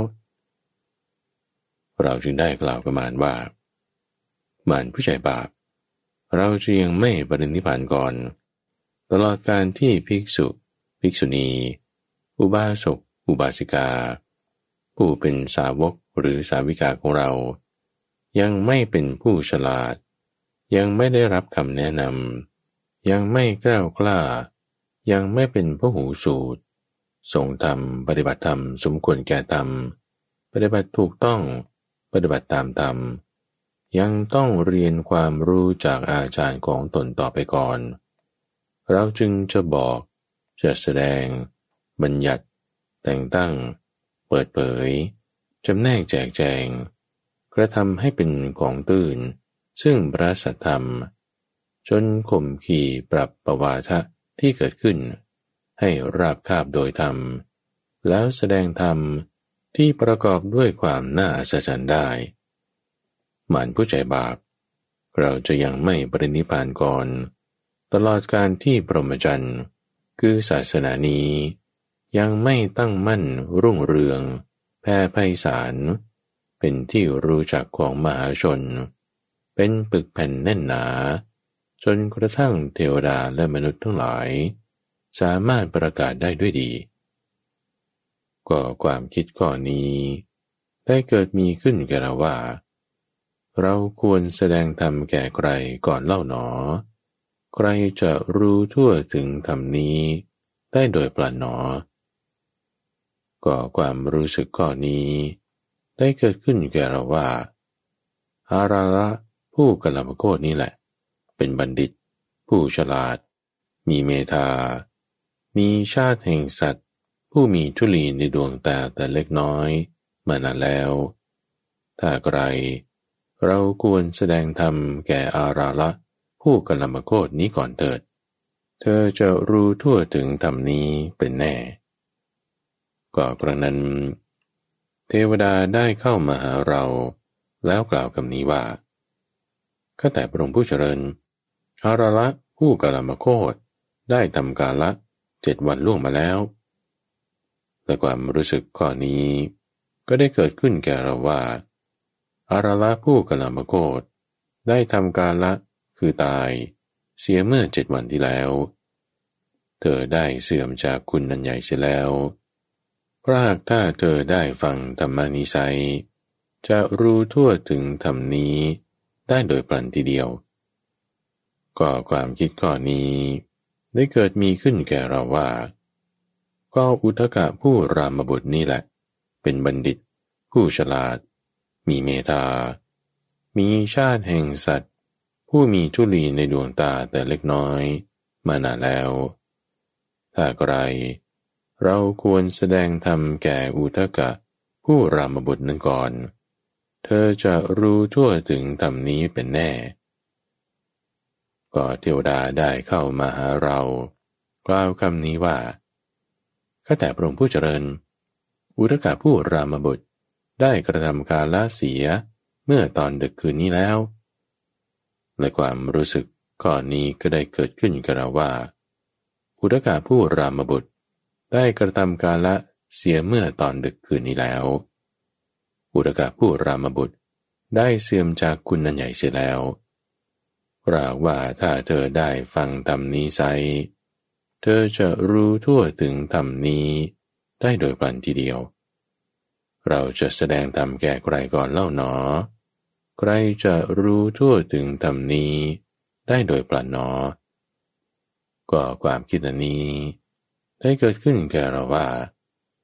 เราจึงได้กล่าวกับมารว่ามารผู้ใจบาปเราจะยังไม่ปรินิพพานก่อนตลอดการที่ภิกษุภิกษุณีอุบาสกอุบาสิกาผู้เป็นสาวกหรือสาวิกาของเรายังไม่เป็นผู้ฉลาดยังไม่ได้รับคำแนะนำยังไม่กล้ากล้ายังไม่เป็นพหูสูตรทรงธรรมปฏิบัติธรรมสมควรแก่ธรรมปฏิบัติถูกต้องปฏิบัติตามธรรมยังต้องเรียนความรู้จากอาจารย์ของตนต่อไปก่อนเราจึงจะบอกจะแสดงบัญญัติแต่งตั้งเปิดเผยจำแนกแจกแจงกระทำให้เป็นของตื่นซึ่งพระสัทธรรมจนข่มขีปรับประวาทะที่เกิดขึ้นให้ราบคาบโดยธรรมแล้วแสดงธรรมที่ประกอบด้วยความน่าอัศจรรย์ได้หมั่นผู้ใจบาปเราจะยังไม่ปรินิพพานก่อนตลอดการที่พรหมจรรย์คือศาสนานี้ยังไม่ตั้งมั่นรุ่งเรืองแผ่ไพศาลเป็นที่รู้จักของมหาชนเป็นปึกแผ่นแน่นหนาจนกระทั่งเทวดาและมนุษย์ทั้งหลายสามารถประกาศได้ด้วยดีก็ความคิดข้อนี้ได้เกิดมีขึ้นแก่เราว่าเราควรแสดงธรรมแก่ใครก่อนเล่าหนอใครจะรู้ทั่วถึงธรรมนี้ได้โดยปราณหนอก็ความรู้สึกข้อนี้ได้เกิดขึ้นแก่เราว่าอาราละผู้กัลปโคตนี้แหละเป็นบัณฑิตผู้ฉลาดมีเมตตามีชาติแห่งสัตว์ผู้มีธุลีในดวงตาแต่เล็กน้อยมานานแล้วถ้าไกรเราควรแสดงธรรมแก่อาราละผู้กัลปโคตนี้ก่อนเถิดเธอจะรู้ทั่วถึงธรรมนี้เป็นแน่ก็กระนั้นเทวดาได้เข้ามาหาเราแล้วกล่าวคำนี้ว่าข้าแต่พระองค์ผู้เจริญอาราละผู้กัลปโคตได้ทำกาละเจ็ดวันล่วงมาแล้วแต่ความรู้สึกข้อนี้ก็ได้เกิดขึ้นแก่เราว่าอาราละผู้กัลปโคตได้ทำกาละคือตายเสียเมื่อเจ็ดวันที่แล้วเธอได้เสื่อมจากคุณนันใหญ่เสียแล้วเพราะหากถ้าเธอได้ฟังธรรมานิสัยจะรู้ทั่วถึงธรรมนี้ได้โดยพลันทีเดียวก็ความคิดข้อนี้ได้เกิดมีขึ้นแก่เราว่าก็อุทกะผู้รามบุตรนี่แหละเป็นบัณฑิตผู้ฉลาดมีเมตตามีชาติแห่งสัตว์ผู้มีธุลีในดวงตาแต่เล็กน้อยมานานแล้วถ้าไกรเราควรแสดงธรรมแก่อุทกะผู้รามบุตรนั้นก่อนเธอจะรู้ทั่วถึงธรรมนี้เป็นแน่ก็เทวดาได้เข้ามาหาเรากล่าวคำนี้ว่าข้าแต่พระองค์ผู้เจริญอุทกะผู้รามบุตรได้กระทำกาลเสียเมื่อตอนดึกคืนนี้แล้วและความรู้สึกข้อนี้ก็ได้เกิดขึ้นกับเราว่าอุทกะผู้รามบุตรได้กระทำกาละเสียเมื่อตอนดึกคืนนี้แล้วอุทกะผู้รามบุตรได้เสื่อมจากคุณนันใหญ่เสียแล้วรากว่าถ้าเธอได้ฟังธรรมนี้ไซเธอจะรู้ทั่วถึงธรรมนี้ได้โดยพลันทีเดียวเราจะแสดงธรรมแก่ใครก่อนเล่าหนอใครจะรู้ทั่วถึงธรรมนี้ได้โดยพลันหนอก็ความคิดอันนี้ได้เกิดขึ้นแก่เราว่า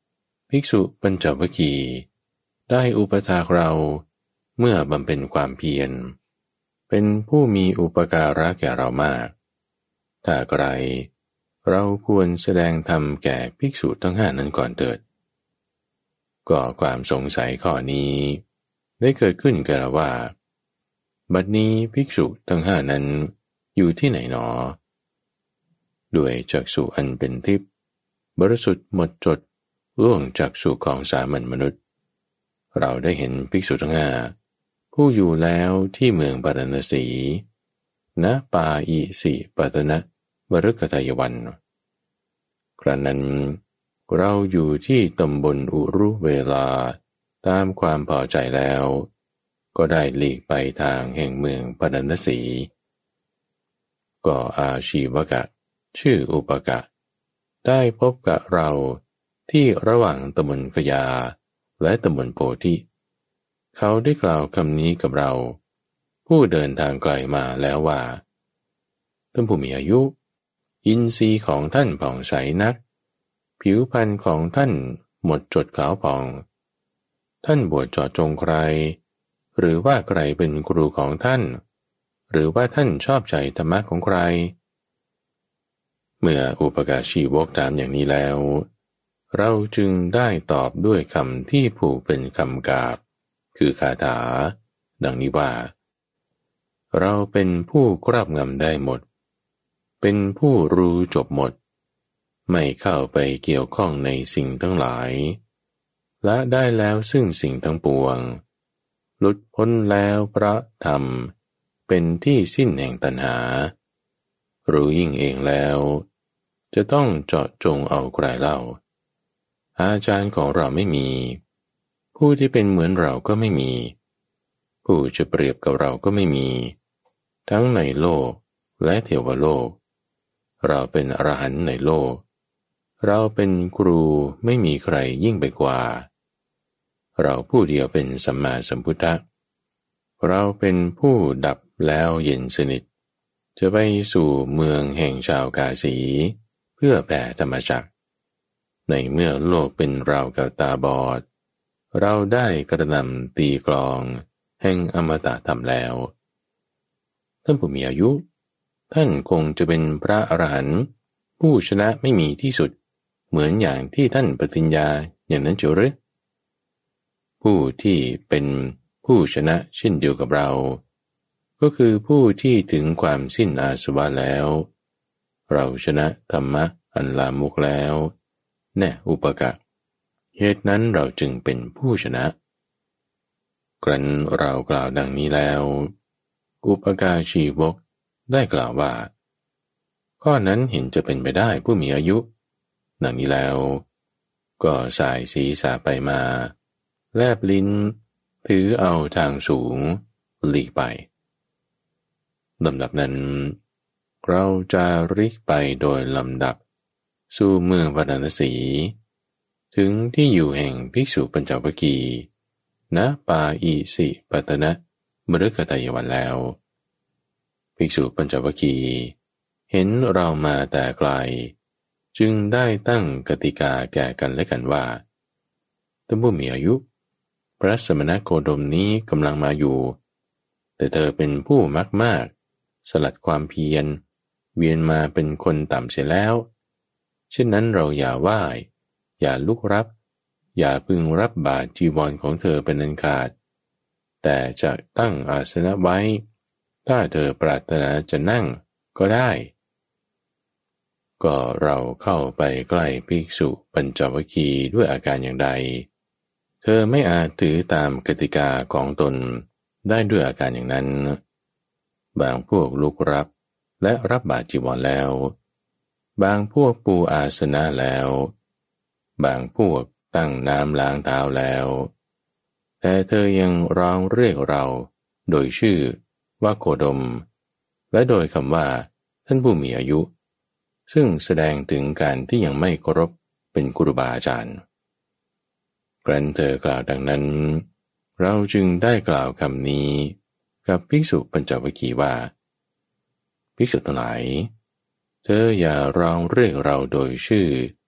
ภิกษุปัญจวัคคีย์ได้อุปถากเราเมื่อบำเพ็ญความเพียรเป็นผู้มีอุปการะแก่เรามากถ้าไกรเราควรแสดงธรรมแก่ภิกษุทั้งห้านั้นก่อนเถิดก็ความสงสัยข้อนี้ได้เกิดขึ้นแก่เราว่าบัดนี้ภิกษุทั้งห้านั้นอยู่ที่ไหนหนอด้วยจักษุอันเป็นทิพย์บริสุทธิ์หมดจดล่วงจักษุของสามัญมนุษย์เราได้เห็นภิกษุทั้งห้าผู้อยู่แล้วที่เมืองปารณสีณปาอิสิปตนะวฤคทายวันครั้นนั้นเราอยู่ที่ตำบลอุรุเวลาตามความพอใจแล้วก็ได้หลีกไปทางแห่งเมืองปารณสีก็อาชีวกะชื่ออุปกะได้พบกับเราที่ระหว่างตำบลกยาและตำบลโพธิเขาได้กล่าวคำนี้กับเราผู้เดินทางไกลมาแล้วว่าท่านผู้มีอายุอินทรีย์ของท่านผ่องใสนักผิวพรรณของท่านหมดจดขาวผ่องท่านบวชเจาะจงใครหรือว่าใครเป็นครูของท่านหรือว่าท่านชอบใจธรรมะของใครเมื่ออุปการชีวกถามอย่างนี้แล้วเราจึงได้ตอบด้วยคำที่ผูกเป็นคำกาบคือคาถาดังนี้ว่าเราเป็นผู้ครอบงำได้หมดเป็นผู้รู้จบหมดไม่เข้าไปเกี่ยวข้องในสิ่งทั้งหลายและได้แล้วซึ่งสิ่งทั้งปวงหลุดพ้นแล้วพระธรรมเป็นที่สิ้นแห่งตัณหารู้ยิ่งเองแล้วจะต้องเจาะจงเอาใครเล่าอาจารย์ของเราไม่มีผู้ที่เป็นเหมือนเราก็ไม่มีผู้จะเปรียบกับเราก็ไม่มีทั้งในโลกและเทวโลกเราเป็นอรหันต์ในโลกเราเป็นครูไม่มีใครยิ่งไปกว่าเราผู้เดียวเป็นสัมมาสัมพุทธะเราเป็นผู้ดับแล้วเย็นสนิทจะไปสู่เมืองแห่งชาวกาสีเพื่อแผ่ธรรมจักรในเมื่อโลกเป็นเรากับตาบอดเราได้กระนำตีกลองแห่งอมตะธรรมแล้วท่านผู้มีอายุท่านคงจะเป็นพระอรหันต์ผู้ชนะไม่มีที่สุดเหมือนอย่างที่ท่านปฏิญญาอย่างนั้นเจียวหรือผู้ที่เป็นผู้ชนะเช่นเดียวกับเราก็คือผู้ที่ถึงความสิ้นอาสวะแล้วเราชนะธรรมะอันลามกแล้วแน่อุปกะเหตุนั้นเราจึงเป็นผู้ชนะครั้นเรากล่าวดังนี้แล้วอุปกาชีวกได้กล่าวว่าข้อนั้นเห็นจะเป็นไปได้ผู้มีอายุดังนี้แล้วก็สายศีรษะไปมาแลบลิ้นถือเอาทางสูงหลีกไปลำดับนั้นเราจะริกไปโดยลำดับสู่เมืองพาราณสีถึงที่อยู่แห่งภิกษุปัญจวัคคีย์ณปาอิสิปตนะมฤคทายวันแล้วภิกษุปัญจวัคคีย์เห็นเรามาแต่ไกลจึงได้ตั้งกติกาแก่กันและกันว่าท่านผู้มีอายุพระสมณโคดมนี้กำลังมาอยู่แต่เธอเป็นผู้มักมากสลัดความเพียรเวียนมาเป็นคนต่ำเสียแล้วเช่นนั้นเราอย่าไหว้อย่าลุกรับอย่าพึงรับบาตรจีวรของเธอเป็นอันขาดแต่จะตั้งอาสนะไว้ถ้าเธอปรารถนาจะนั่งก็ได้ก็เราเข้าไปใกล้ภิกษุปัญจวัคคีย์ด้วยอาการอย่างใดเธอไม่อาจถือตามกติกาของตนได้ด้วยอาการอย่างนั้นบางพวกลุกรับและรับบาตรจีวรแล้วบางพวกปูอาสนะแล้วบางพวกตั้งน้ำล้างเท้าแล้วแต่เธอยังร้องเรียกเราโดยชื่อว่าโคดมและโดยคำว่าท่านผู้มีอายุซึ่งแสดงถึงการที่ยังไม่เคารพเป็นครูบาอาจารย์ครั้นเธอกล่าวดังนั้นเราจึงได้กล่าวคำนี้กับภิกษุปัญจวัคคีย์ว่าภิกษุทั้งหลายเธออย่าร้องเรียกเราโดยชื่อ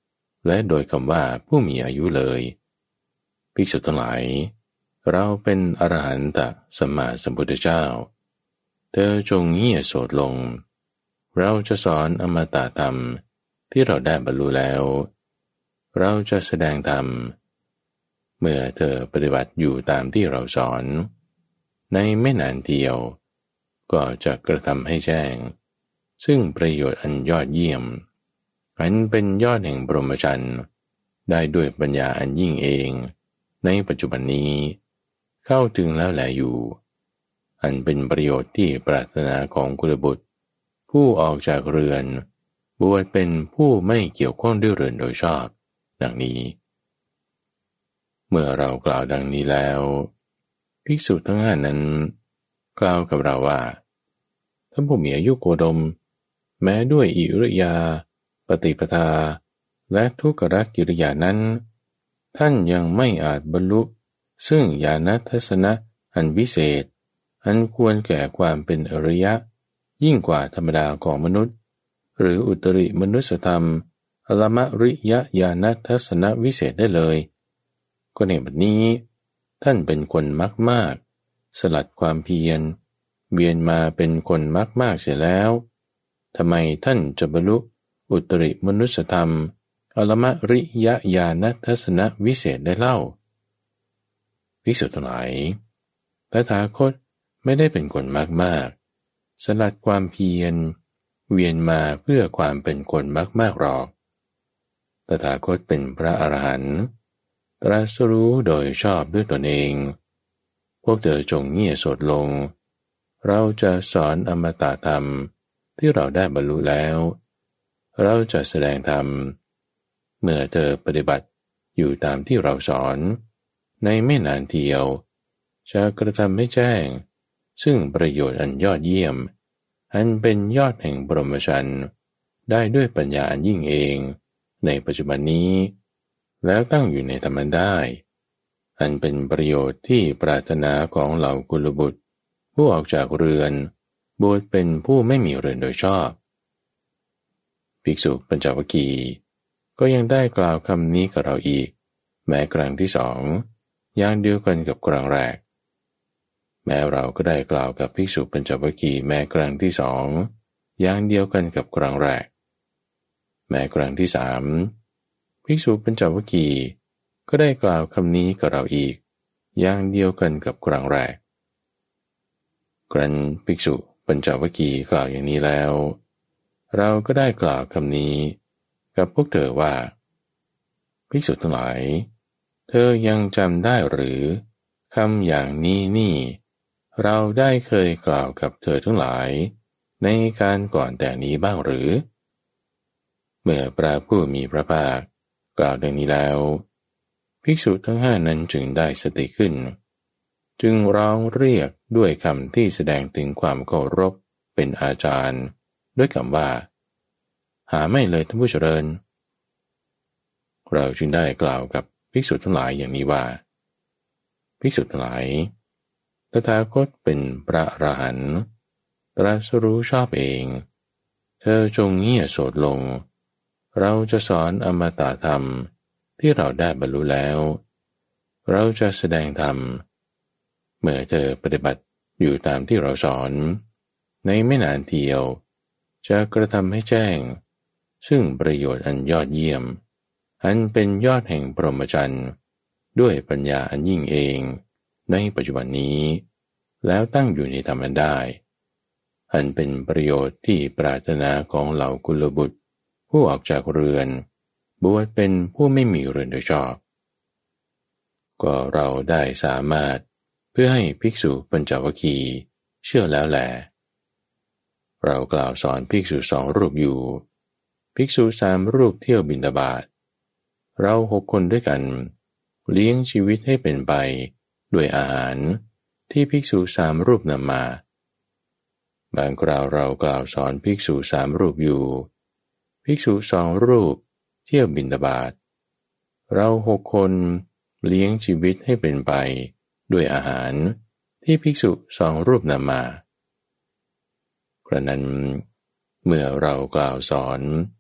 และโดยคำว่าผู้มีอายุเลยภิกษุทั้งหลายเราเป็นอรหันตสัมมาสัมพุทธเจ้าเธอจงเงี่ยโสดลงเราจะสอนอมตะธรรมที่เราได้บรรลุแล้วเราจะแสดงธรรมเมื่อเธอปฏิบัติอยู่ตามที่เราสอนในไม่นานเดียวก็จะกระทำให้แจ้งซึ่งประโยชน์อันยอดเยี่ยมอันเป็นยอดแห่งบรมจรรย์ได้ด้วยปัญญาอันยิ่งเองในปัจจุบันนี้เข้าถึงแล้วแลอยู่อันเป็นประโยชน์ที่ปรารถนาของกุลบุตรผู้ออกจากเรือนบวชเป็นผู้ไม่เกี่ยวข้องด้วยเรือนโดยชอบดังนี้เมื่อเรากล่าวดังนี้แล้วภิกษุทั้งห้านั้นกล่าวกับเราว่าท่านผู้มีอายุโกดมแม้ด้วยอิริยาปฏิปทาและทุกขกิริยานั้นท่านยังไม่อาจบรรลุซึ่งญาณทัสสนะอันวิเศษอันควรแก่ความเป็นอริยะยิ่งกว่าธรรมดาของมนุษย์หรืออุตริมนุสธรรมอลมริยญาณทัสสนะวิเศษได้เลยก็ในบัดนี้ท่านเป็นคนมากมากสลัดความเพียรเวียนมาเป็นคนมากมากเสียแล้วทำไมท่านจะบรรลุอุตริมนุสธรรมอลมริยญาณทัสสนะวิเศษได้เล่าภิกษุทั้งหลายตถาคตไม่ได้เป็นคนมากมากสลัดความเพียรเวียนมาเพื่อความเป็นคนมากมากหรอกตถาคตเป็นพระอรหันต์ตรัสรู้โดยชอบด้วยตนเองพวกเธอจงเงี่ยโสดลงเราจะสอนอมตะธรรมที่เราได้บรรลุแล้วเราจะแสดงธรรมเมื่อเธอปฏิบัติอยู่ตามที่เราสอนในไม่นานเทียวจะกระทำให้แจ้งซึ่งประโยชน์อันยอดเยี่ยมอันเป็นยอดแห่งบรมจรรย์ได้ด้วยปัญญาอันยิ่งเองในปัจจุบันนี้แล้วตั้งอยู่ในธรรมได้อันเป็นประโยชน์ที่ปรารถนาของเหล่ากุลบุตรผู้ออกจากเรือนบวชเป็นผู้ไม่มีเรือนโดยชอบภิกษุปัญจวัคคีย์ก็ยังได้กล่าวคำนี้กับเราอีกแม้ครั้งที่สองอย่างเดียวกันกับครั้งแรกแม้เราก็ได้กล่าวกับภิกษุปัญจวัคคีย์แม้ครั้งที่สองอย่างเดียวกันกับครั้งแรกแม้ครั้งที่สามภิกษุปัญจวัคคีย์ก็ได้กล่าวคำนี้กับเราอีกอย่างเดียวกันกับครั้งแรกครั้นภิกษุปัญจวัคคีย์กล่าวอย่างนี้แล้วเราก็ได้กล่าวคำนี้กับพวกเธอว่าภิกษุทั้งหลายเธอยังจำได้หรือคำอย่างนี้นี่เราได้เคยกล่าวกับเธอทั้งหลายในการก่อนแต่นี้บ้างหรือเมื่อพระผู้มีพระภาคกล่าวดังนี้แล้วภิกษุทั้งห้านั้นจึงได้สติขึ้นจึงร้องเรียกด้วยคำที่แสดงถึงความเคารพเป็นอาจารย์ด้วยคำว่าหาไม่เลยท่านผู้เจริญเราจึงได้กล่าวกับภิกษุทั้งหลายอย่างนี้ว่าภิกษุทั้งหลายตถาคตเป็นพระอรหันต์ตรัสรู้ชอบเองเธอจงเงี่ยโสดลงเราจะสอนอมตะธรรมที่เราได้บรรลุแล้วเราจะแสดงธรรมเมื่อเธอปฏิบัติอยู่ตามที่เราสอนในไม่นานเทียวจะกระทำให้แจ้งซึ่งประโยชน์อันยอดเยี่ยมอันเป็นยอดแห่งพรหมจรรย์ด้วยปัญญาอันยิ่งเองในปัจจุบันนี้แล้วตั้งอยู่ในธรรมได้อันเป็นประโยชน์ที่ปรารถนาของเหล่ากุลบุตรผู้ออกจากเรือนบวชเป็นผู้ไม่มีเรือนโดยชอบก็เราได้สามารถเพื่อให้ภิกษุปัญจวัคคีย์เชื่อแล้วแลเรากล่าวสอนภิกษุสองรูปอยู่ภิกษุสามรูปเที่ยวบิณฑบาตเราหกคนด้วยกันเลี้ยงชีวิตให้เป็นไปด้วยอาหารที่ภิกษุสามรูปนำมาบางคราวเรากล่าวสอนภิกษุสามรูปอยู่ภิกษุสองรูปเที่ยวบิณฑบาตเราหกคนเลี้ยงชีวิตให้เป็นไปด้วยอาหารที่ภิกษุสองรูปนำมากระนั้นเมื่อเรากล่าวสอน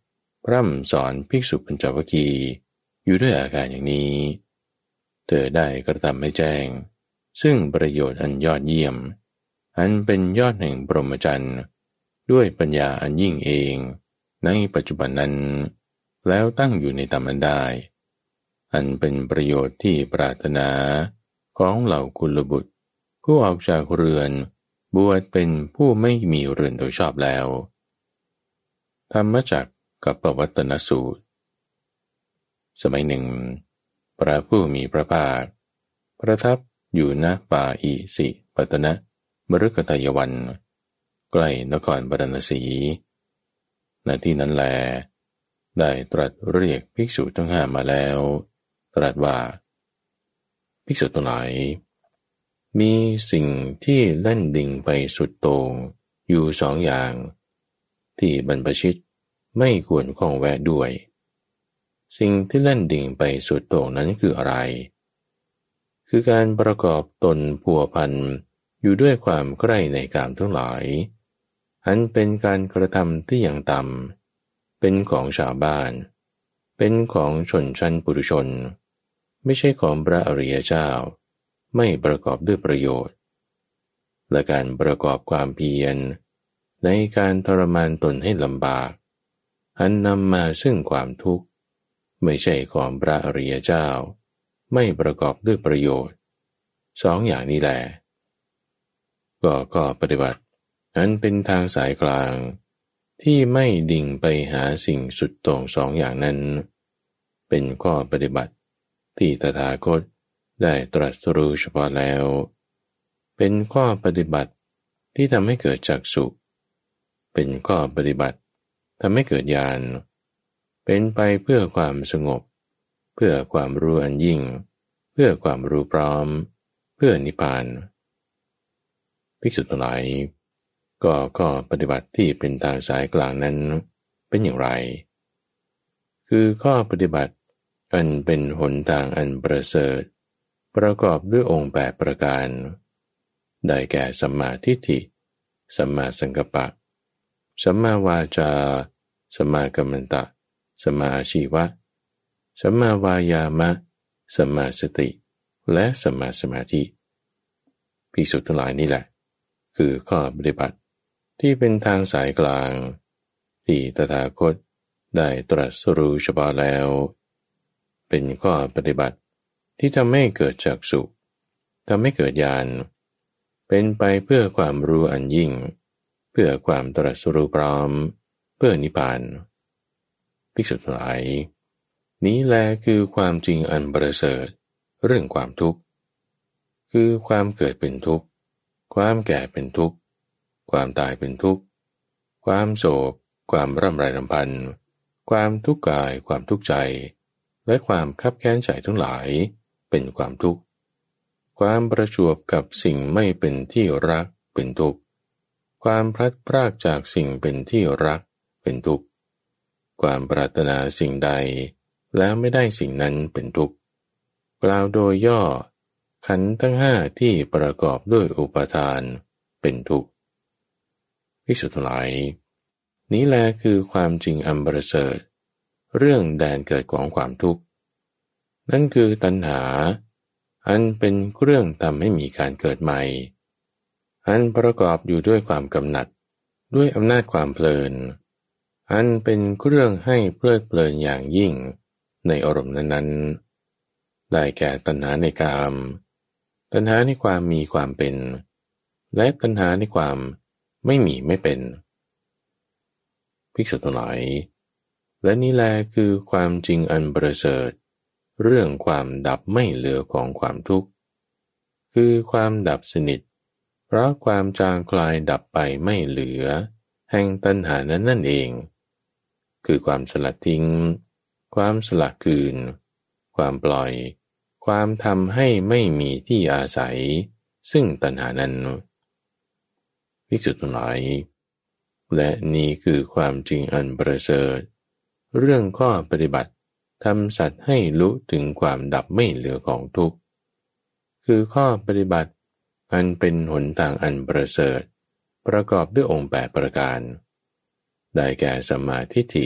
พร่ำสอนภิกษุปัญจวัคคีย์อยู่ด้วยอาการอย่างนี้เธอได้กระทำให้แจ้งซึ่งประโยชน์อันยอดเยี่ยมอันเป็นยอดแห่งพรหมจรรย์ด้วยปัญญาอันยิ่งเองในปัจจุบันนั้นแล้วตั้งอยู่ในธรรมอันได้อันเป็นประโยชน์ที่ปรารถนาของเหล่ากุลบุตรผู้ออกจากเรือนบวชเป็นผู้ไม่มีเรือนโดยชอบแล้วธรรมจักรกับปวัตตนสูตรสมัยหนึ่งพระผู้มีพระภาคประทับอยู่ณป่าอิสิปตนะมฤคทายวันใกล้นครพาราณสีณที่นั้นแลได้ตรัสเรียกภิกษุทั้งห้ามาแล้วตรัสว่าภิกษุทั้งหลายมีสิ่งที่แล่นดิ่งไปสุดโต่งอยู่สองอย่างที่บรรพชิตไม่ควรข้องแวะด้วยสิ่งที่แล่นดิ่งไปสุดโต่งนั้นคืออะไรคือการประกอบตนพัวพันอยู่ด้วยความใกล้ในกามทั้งหลายอันเป็นการกระทำที่อย่างต่ำเป็นของชาวบ้านเป็นของชนชั้นปุถุชนไม่ใช่ของพระอริยเจ้าไม่ประกอบด้วยประโยชน์และการประกอบความเพียรในการทรมานตนให้ลำบากอันนำมาซึ่งความทุกข์ไม่ใช่ของพระอริยเจ้าไม่ประกอบด้วยประโยชน์สองอย่างนี้แหละก็ก็ปฏิบัตินั้นเป็นทางสายกลางที่ไม่ดิ่งไปหาสิ่งสุดโต่งสองอย่างนั้นเป็นข้อปฏิบัติที่ตถาคตได้ตรัสรู้เฉพาะแล้วเป็นข้อปฏิบัติที่ทำให้เกิดจักษุเป็นข้อปฏิบัติทำให้เกิดญาณเป็นไปเพื่อความสงบเพื่อความรู้อันยิ่งเพื่อความรู้พร้อมเพื่อนิพพานภิกษุทั้งหลายก็ข้อปฏิบัติที่เป็นทางสายกลางนั้นเป็นอย่างไรคือข้อปฏิบัติอันเป็นหนทางอันประเสริฐประกอบด้วยองค์แปดประการได้แก่สัมมาทิฏฐิสัมมาสังกัปปะสัมมาวาจาสัมมากัมมันตะสัมมาอาชีวะสัมมาวายามะสัมมาสติและสัมมาสมาธิภิกษุทั้งหลายนี่แหละคือข้อปฏิบัติที่เป็นทางสายกลางที่ตถาคตได้ตรัสรู้เฉพาะแล้วเป็นข้อปฏิบัติที่ทำให้เกิดจักษุทำให้เกิดญาณเป็นไปเพื่อความรู้อันยิ่งเพื่อความตรัสรู้พร้อมเพื่อนิพพานภิกษุทั้งหลายนี้แลคือความจริงอันประเสริฐเรื่องความทุกข์คือความเกิดเป็นทุกข์ความแก่เป็นทุกข์ความตายเป็นทุกข์ความโศกความร่ำไรรำพันความทุกข์กายความทุกข์ใจและความคับแค้นใจทั้งหลายเป็นความทุกข์ความประจวบกับสิ่งไม่เป็นที่รักเป็นทุกข์ความพลัดพรากจากสิ่งเป็นที่รักเป็นทุกข์ความปรารถนาสิ่งใดแล้วไม่ได้สิ่งนั้นเป็นทุกข์กล่าวโดยย่อขันธ์ทั้งห้าที่ประกอบด้วยอุปาทานเป็นทุกข์ภิกษุทั้งหลายนี้แลคือความจริงอันประเสริฐเรื่องแดนเกิดของความทุกข์นั่นคือตัณหาอันเป็นเครื่องทำให้มีการเกิดใหม่อันประกอบอยู่ด้วยความกำหนัดด้วยอำนาจความเพลินอันเป็นเครื่องให้เพลิดเพลินอย่างยิ่งในอารมณ์นั้นๆได้แก่ตัณหาในกามตัณหาในความมีความเป็นและตัณหาในความไม่มีไม่เป็นภิกษุทั้งหลายและนี้แลคือความจริงอันประเสริฐเรื่องความดับไม่เหลือของความทุกข์คือความดับสนิทเพราะความจางคลายดับไปไม่เหลือแห่งตัณหานั้นนั่นเองคือความสลัดทิ้งความสละคืนความปล่อยความทำให้ไม่มีที่อาศัยซึ่งตัณหานั้นภิกษุทั้งหลายและนี้คือความจริงอันประเสริฐเรื่องข้อปฏิบัติทำสัตว์ให้รู้ถึงความดับไม่เหลือของทุกข์คือข้อปฏิบัติอันเป็นหนทางอันประเสริฐประกอบด้วยองค์แปดประการได้แก่สัมมาทิฏฐิ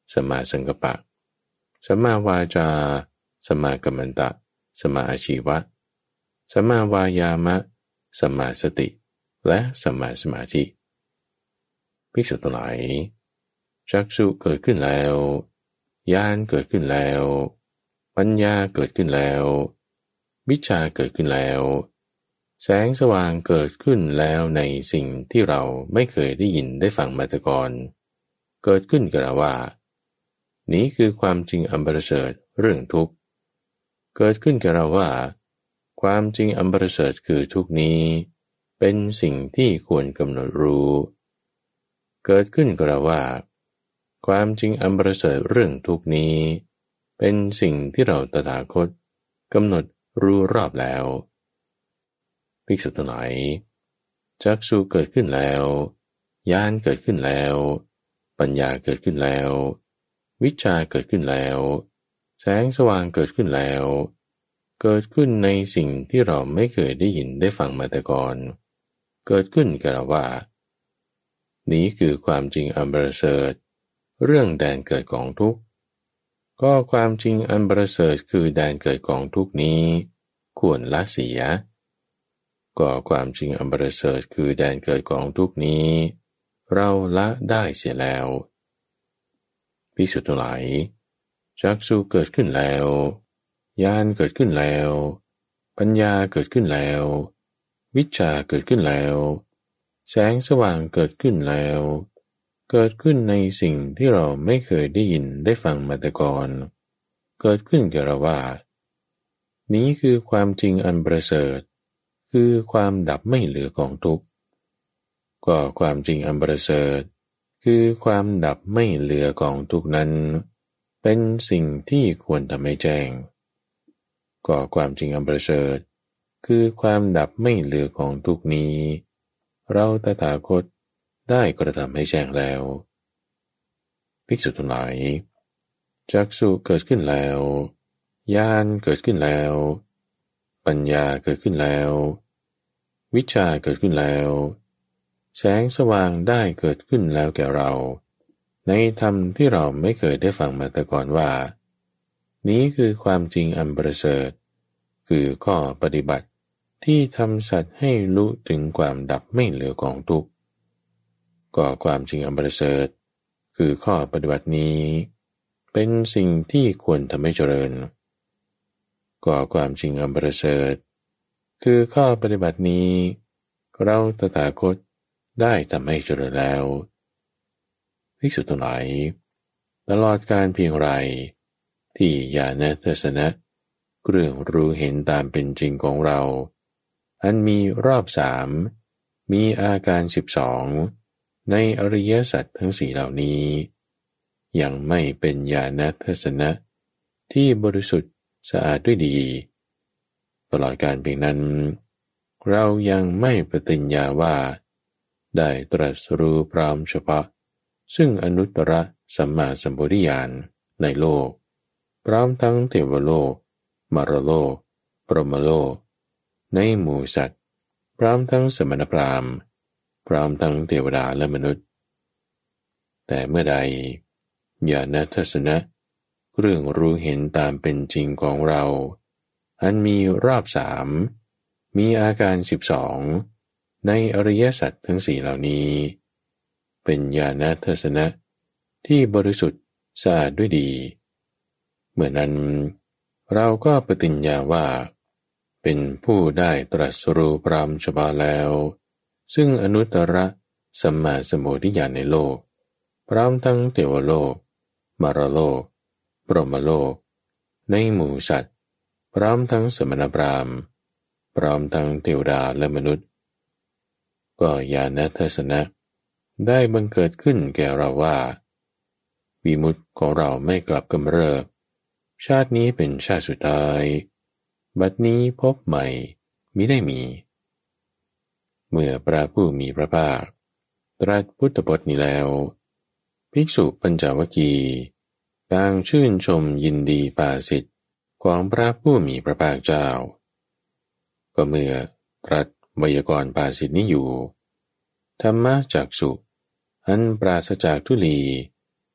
สัมมาสังกัปปะสัมมาวาจาสัมมากัมมันตะสัมมาอาชีวะสัมมาวายามะสัมมาสติและสัมมาสมาธิภิกษุทั้งหลายจักษุเกิดขึ้นแล้วญาณเกิดขึ้นแล้วปัญญาเกิดขึ้นแล้ววิชาเกิดขึ้นแล้วแสงสว่างเกิดขึ้นแล้วในสิ่งที่เราไม่เคยได้ยินได้ฟังมาแต่ก่อนเกิดขึ้นกับเราว่านี้คือความจริงอันประเสริฐเรื่องทุกข์เกิดขึ้นกับเราว่าความจริงอันประเสริฐคือทุกข์นี้เป็นสิ่งที่ควรกำหนดรู้เกิดขึ้นกับเราว่าความจริงอันประเสริฐเรื่องทุกข์นี้เป็นสิ่งที่เราตถาคตกำหนดรู้รอบแล้วภิกษุทั้งหลายจักษุเกิดขึ้นแล้วญาณเกิดขึ้นแล้วปัญญาเกิดขึ้นแล้ววิชาเกิดขึ้นแล้วแสงสว่างเกิดขึ้นแล้วเกิดขึ้นในสิ่งที่เราไม่เคยได้ยินได้ฟังมาแต่ก่อนเกิดขึ้นกับเราว่านี้คือความจริงอันประเสริฐเรื่องแดนเกิดของทุกข์ก็ความจริงอันประเสริฐคือแดนเกิดของทุกข์นี้ควรละเสียก็ความจริงอันประเสริฐคือแดนเกิดของทุกข์นี้เราละได้เสียแล้วภิกษุทั้งหลายจักษุเกิดขึ้นแล้วญาณเกิดขึ้นแล้วปัญญาเกิดขึ้นแล้ววิชาเกิดขึ้นแล้วแสงสว่างเกิดขึ้นแล้วเกิดขึ้นในสิ่งที่เราไม่เคยได้ยินได้ฟังมาแต่ก่อนเกิดขึ้นแก่เราว่านี้คือความจริงอันประเสริฐคือความดับไม่เหลือของทุกข์ก็ความจริงอันประเสริฐคือความดับไม่เหลือของทุกข์นั้นเป็นสิ่งที่ควรทำให้แจ้งก็ความจริงอันประเสริฐคือความดับไม่เหลือของทุกข์นี้เราตถาคตได้กระทำให้แจ้งแล้วภิกษุทั้งหลายจักษุเกิดขึ้นแล้วญาณเกิดขึ้นแล้วปัญญาเกิดขึ้นแล้ววิชาเกิดขึ้นแล้วแสงสว่างได้เกิดขึ้นแล้วแก่เราในธรรมที่เราไม่เคยได้ฟังมาแต่ก่อนว่านี้คือความจริงอันประเสริฐคือข้อปฏิบัติที่ทำสัตว์ให้รู้ถึงความดับไม่เหลือของทุกข์ก็ความจริงอันประเสริฐคือข้อปฏิบัตินี้เป็นสิ่งที่ควรทำให้เจริญก็ความจริงอันประเสริฐคือข้อปฏิบัตินี้เราตถาคตได้ทำให้เจริญแล้วภิกษุทั้งหลายตลอดการเพียงไรที่ญาณทัศนะเครื่องรู้เห็นตามเป็นจริงของเราอันมีรอบสามมีอาการสิบสองในอริยสัจทั้งสี่เหล่านี้ยังไม่เป็นญาณทัศนะที่บริสุทธิ์สะอาดด้วยดีตลอดการเพียงนั้นเรายังไม่ปฏิญญาว่าได้ตรัสรู้พร้อมเฉพาะซึ่งอนุตตรสัมมาสัมโพธิญาณในโลกพร้อมทั้งเทวโลกมรโลกพรหมโลกในหมู่สัตว์พร้อมทั้งสมณพราหมณ์พร้อมทั้งเทวดาและมนุษย์แต่เมื่อใดญาณทัศนะเรื่องรู้เห็นตามเป็นจริงของเราอันมีรอบสามมีอาการสิบสองในอริยสัจทั้งสี่เหล่านี้เป็นญาณทัศนะที่บริสุทธิ์สะอาดด้วยดีเมื่อนั้นเราก็ปฏิญญาว่าเป็นผู้ได้ตรัสรู้พร้อมเฉพาะแล้วซึ่งอนุตตรสัมมาสัมโพธิญาณในโลกพร้อมทั้งเทวโลกมรโลกพรหมโลกในหมู่สัตว์พร้อมทั้งสมณพราหมณ์พร้อมทั้งเทวดาและมนุษย์ก็ญาณทัศนะได้บังเกิดขึ้นแก่เราว่าวิมุตติของเราไม่กลับกำเริบชาตินี้เป็นชาติสุดท้ายบัดนี้พบใหม่มิได้มีเมื่อพระผู้มีพระภาคตรัสพุทธพจน์นี้แล้วภิกษุปัญจวัคคีย์ต่างชื่นชมยินดีปาสิทธิ์ของพระผู้มีพระภาคเจ้าก็เมื่อตรัสไวยากรณ์ปาสิทธินี้อยู่ธรรมจักษุอันปราศจากทุลี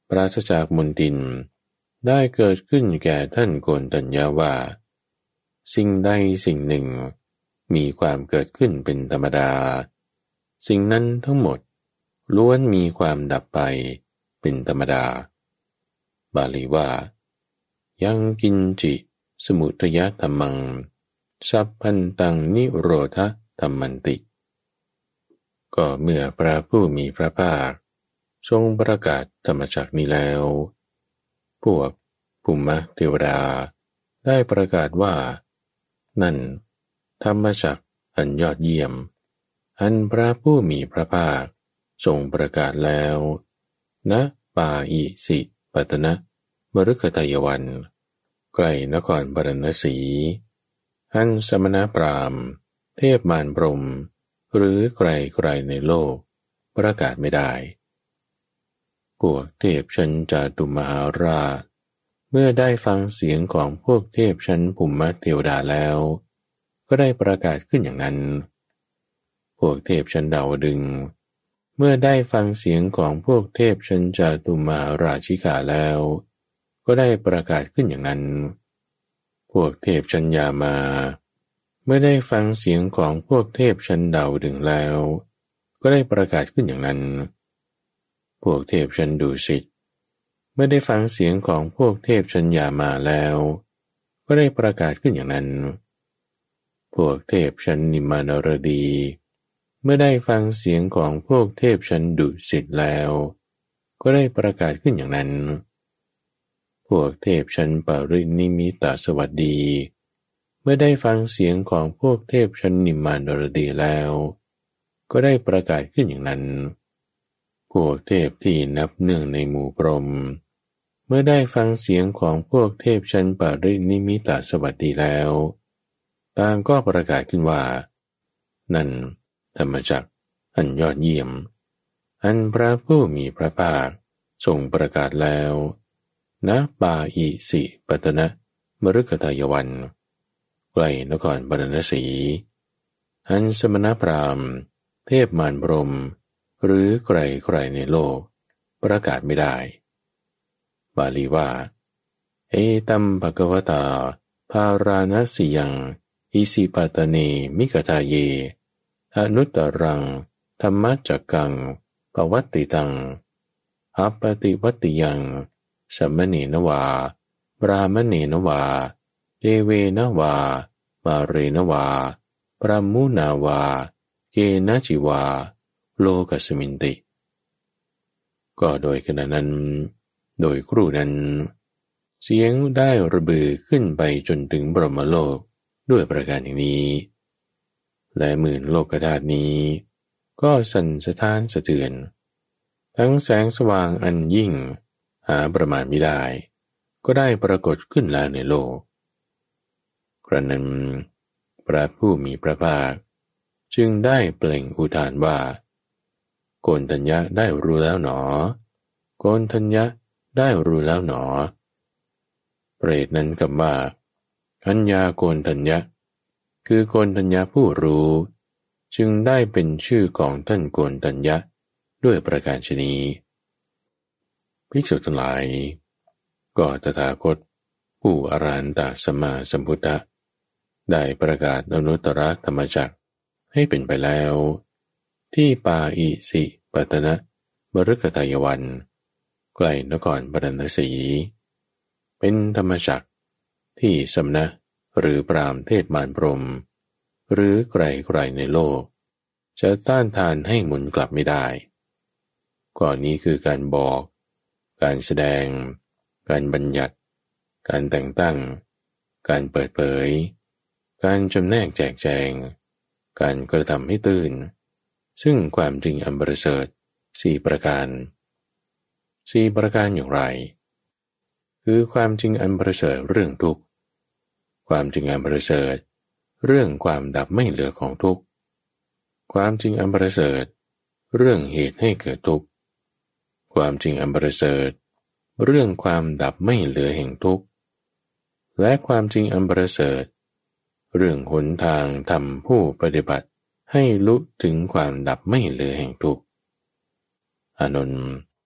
ปราศจากมนทินได้เกิดขึ้นแก่ท่านโกณฑัญญาว่าสิ่งใดสิ่งหนึ่งมีความเกิดขึ้นเป็นธรรมดาสิ่งนั้นทั้งหมดล้วนมีความดับไปเป็นธรรมดาบาลีว่ายังกินจิสมุทยธรรมังสัพพันตังนิโรธธรรมันติก็เมื่อพระผู้มีพระภาคทรงประกาศธรรมจักรนี้แล้วพวกภูมิเทวดาได้ประกาศว่านั่นธรรมจักรอันยอดเยี่ยมอันพระผู้มีพระภาคทรงประกาศแล้วณปาอิสิปตนะมฤคทายวันใกล้นครพาราณสีอันสมณพราหมณ์เทพมารพรหมหรือใครๆในโลกประกาศไม่ได้พวกเทพชั้นจาตุมหาราชเมื่อได้ฟังเสียงของพวกเทพชั้นภูมิเทวดาแล้วก็ได้ประกาศขึ้นอย่างนั้นพวกเทพชั้นดาวดึงส์เมื่อได้ฟังเสียงของพวกเทพชั้นจาตุมหาราชิกาแล้วก็ได้ประกาศขึ้นอย่างนั้นพวกเทพชั้นยามาเมื่อได้ฟังเสียงของพวกเทพชั้นดาวดึงส์แล้วก็ได้ประกาศขึ้นอย่างนั้นพวกเทพชั้นดุสิตเมื่อได้ฟังเสียงของพวกเทพชั้นยามาแล้วก็ได้ประกาศขึ้นอย่างนั้นพวกเทพชั้นนิมานรดีเมื่อได้ฟังเสียงของพวกเทพชั้นดุสิตแล้วก็ได้ประกาศขึ้นอย่างนั้นพวกเทพชั้นปรินิมิตสวัสดีเมื่อได้ฟังเสียงของพวกเทพชั้นนิมานรดีแล้วก็ได้ประกาศขึ้นอย่างนั้นพวกเทพที่นับหนึ่งในหมู่พรหมเมื่อได้ฟังเสียงของพวกเทพชั้นปรินิมิตสวัสดีแล้วต่างก็ประกาศขึ้นว่านั่นธรรมจักรอันยอดเยี่ยมอันพระผู้มีพระภาคทรงประกาศแล้วณปาอิสิปตนะมฤคทายวันใกล้นครพาราณสีอันสมณพราหมณ์เทพมารพรหมหรือใครๆในโลกประกาศไม่ได้บาลีว่าเอตัมภะคะวตาภาราณสียังอิสิปตเนมิกทาเยอนุตตรังธรรมจักกังปวัตติตังอัปปติวัตติยังสัมมเนนวาปรามเนนวาเดเวนวามาเรนวาปรามุนาวาเกณจิวาโลกัสมินติก็โดยขณะนั้นโดยครู่นั้นเสียงได้ระบือขึ้นไปจนถึงบรมโลกด้วยประการอย่างนี้และหมื่นโลกธาตุนี้ก็สั่นสะท้านสะเทือนทั้งแสงสว่างอันยิ่งหาประมาณไม่ได้ก็ได้ปรากฏขึ้นแล้วในโลกครั้นนั้นพระผู้มีพระภาคจึงได้เปล่งอุทานว่าโกณฑัญญะได้รู้แล้วหนอโกณฑัญญะได้รู้แล้วหนอเปรตนั้นกับว่าอัญญาโกณฑัญญะคือโกณฑัญญะผู้รู้จึงได้เป็นชื่อของท่านโกณฑัญญะด้วยประการฉะนี้ภิกษุทั้งหลายก็ตถาคตผู้อรหันตสัมมาสัมพุทธะได้ประกาศอนุตตรธรรมจักรให้เป็นไปแล้วที่ปาอิสิปตนะมฤคทายวันใกล้นครพาราณสีเป็นธรรมจักรที่สมณะหรือปรามเทพมารพรหมหรือใครๆในโลกจะต้านทานให้หมุนกลับไม่ได้ก่อนนี้คือการบอกการแสดงการบัญญัติการแต่งตั้งการเปิดเผยการจำแนกแจกแจงการกระทำให้ตื่นซึ่งความจริงอันประเสริฐสี่ประการสี่ประการอย่างไรคือความจริงอันประเสริฐเรื่องทุกข์ความจริงอันประเสริฐเรื่องความดับไม่เหลือของทุกข์ความจริงอันประเสริฐเรื่องเหตุให้เกิดทุกข์ความจริงอันประเสริฐเรื่องความดับไม่เหลือแห่งทุกข์และความจริงอันประเสริฐเรื่องหนทางทำผู้ปฏิบัติให้ลุถึงความดับไม่เหลือแห่งทุกข์อานนท์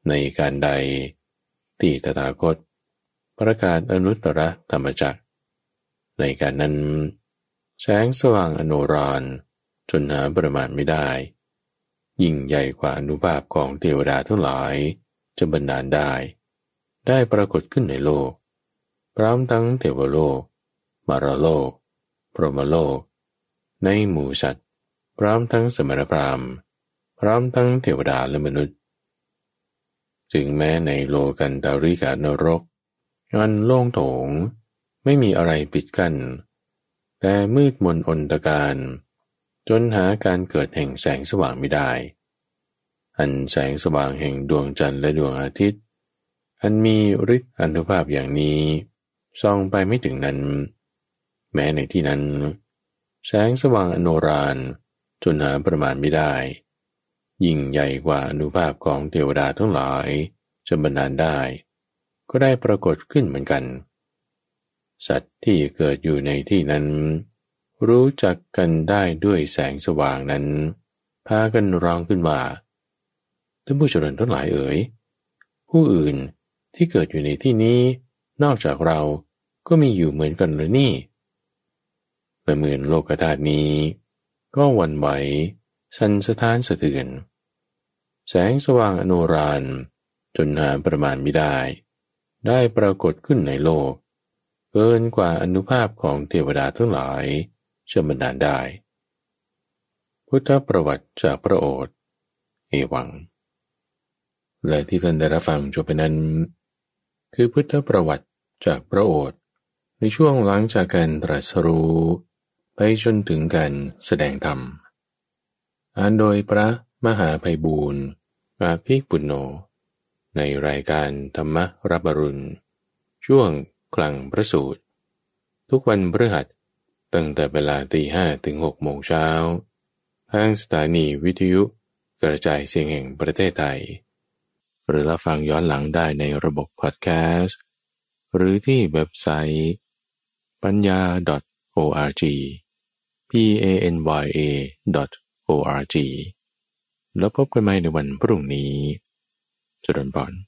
ในการใดที่ตถาคตประกาศอนุตตรธรรมจักรในการนั้นแสงสว่างอโนรานจนหาประมาณไม่ได้ยิ่งใหญ่กว่าอนุภาพของเทวดาทั้งหลายจะบันดาลได้ได้ปรากฏขึ้นในโลกพร้อมทั้งเทวโลกมารโลกพรหมโลกในหมู่สัตว์พร้อมทั้งสมณพราหมณ์พร้อมทั้งเทวดาและมนุษย์ถึงแม้ในโลกันตาริกานรกอันโล่งโถงไม่มีอะไรปิดกั้นแต่มืดมนอนตการจนหาการเกิดแห่งแสงสว่างไม่ได้อันแสงสว่างแห่งดวงจันทร์และดวงอาทิตย์อันมีฤทธิ์อนุภาพอย่างนี้ส่องไปไม่ถึงนั้นแม้ในที่นั้นแสงสว่างอโนรานจนหาประมาณไม่ได้ยิ่งใหญ่กว่าอนุภาพของเทวดาทั้งหลายจะบันดาลได้ก็ได้ปรากฏขึ้นเหมือนกันสัตว์ที่เกิดอยู่ในที่นั้นรู้จักกันได้ด้วยแสงสว่างนั้นพากันร้องขึ้นว่าท่านผู้เจริญทั้งหลายเอ๋ยผู้อื่นที่เกิดอยู่ในที่นี้นอกจากเราก็มีอยู่เหมือนกันเลยนี่และเหมือนโลกธาตุนี้ก็หวั่นไหวสั่นสะท้านสะเทือนแสงสว่างอโนรานจนหาประมาณไม่ได้ได้ปรากฏขึ้นในโลกเกินกว่าอนุภาพของเทวดาทั้งหลายจะบันดาลได้พุทธประวัติจากพระโอษฐ์เอวังและที่ท่านได้รับฟังจบไปนั้นคือพุทธประวัติจากพระโอษฐ์ในช่วงหลังจากการตรัสรู้ไปจนถึงการแสดงธรรมอ่านโดยพระมหาไพบูลย์อาภิปุณโญในรายการธรรมรับอรุณช่วงคลังพระสูตรทุกวันพฤหัสตั้งแต่เวลาตีห้ถึงหกโมงเช้าทางสถานีวิทยุกระจายเสียงแห่งประเทศไทยหรือรับฟังย้อนหลังได้ในระบบพอดแคสต์หรือที่เว็บไซต์ปัญญา .org p a n y a .org แล้วพบกันใหม่ในวันพรุ่งนี้เจริญพร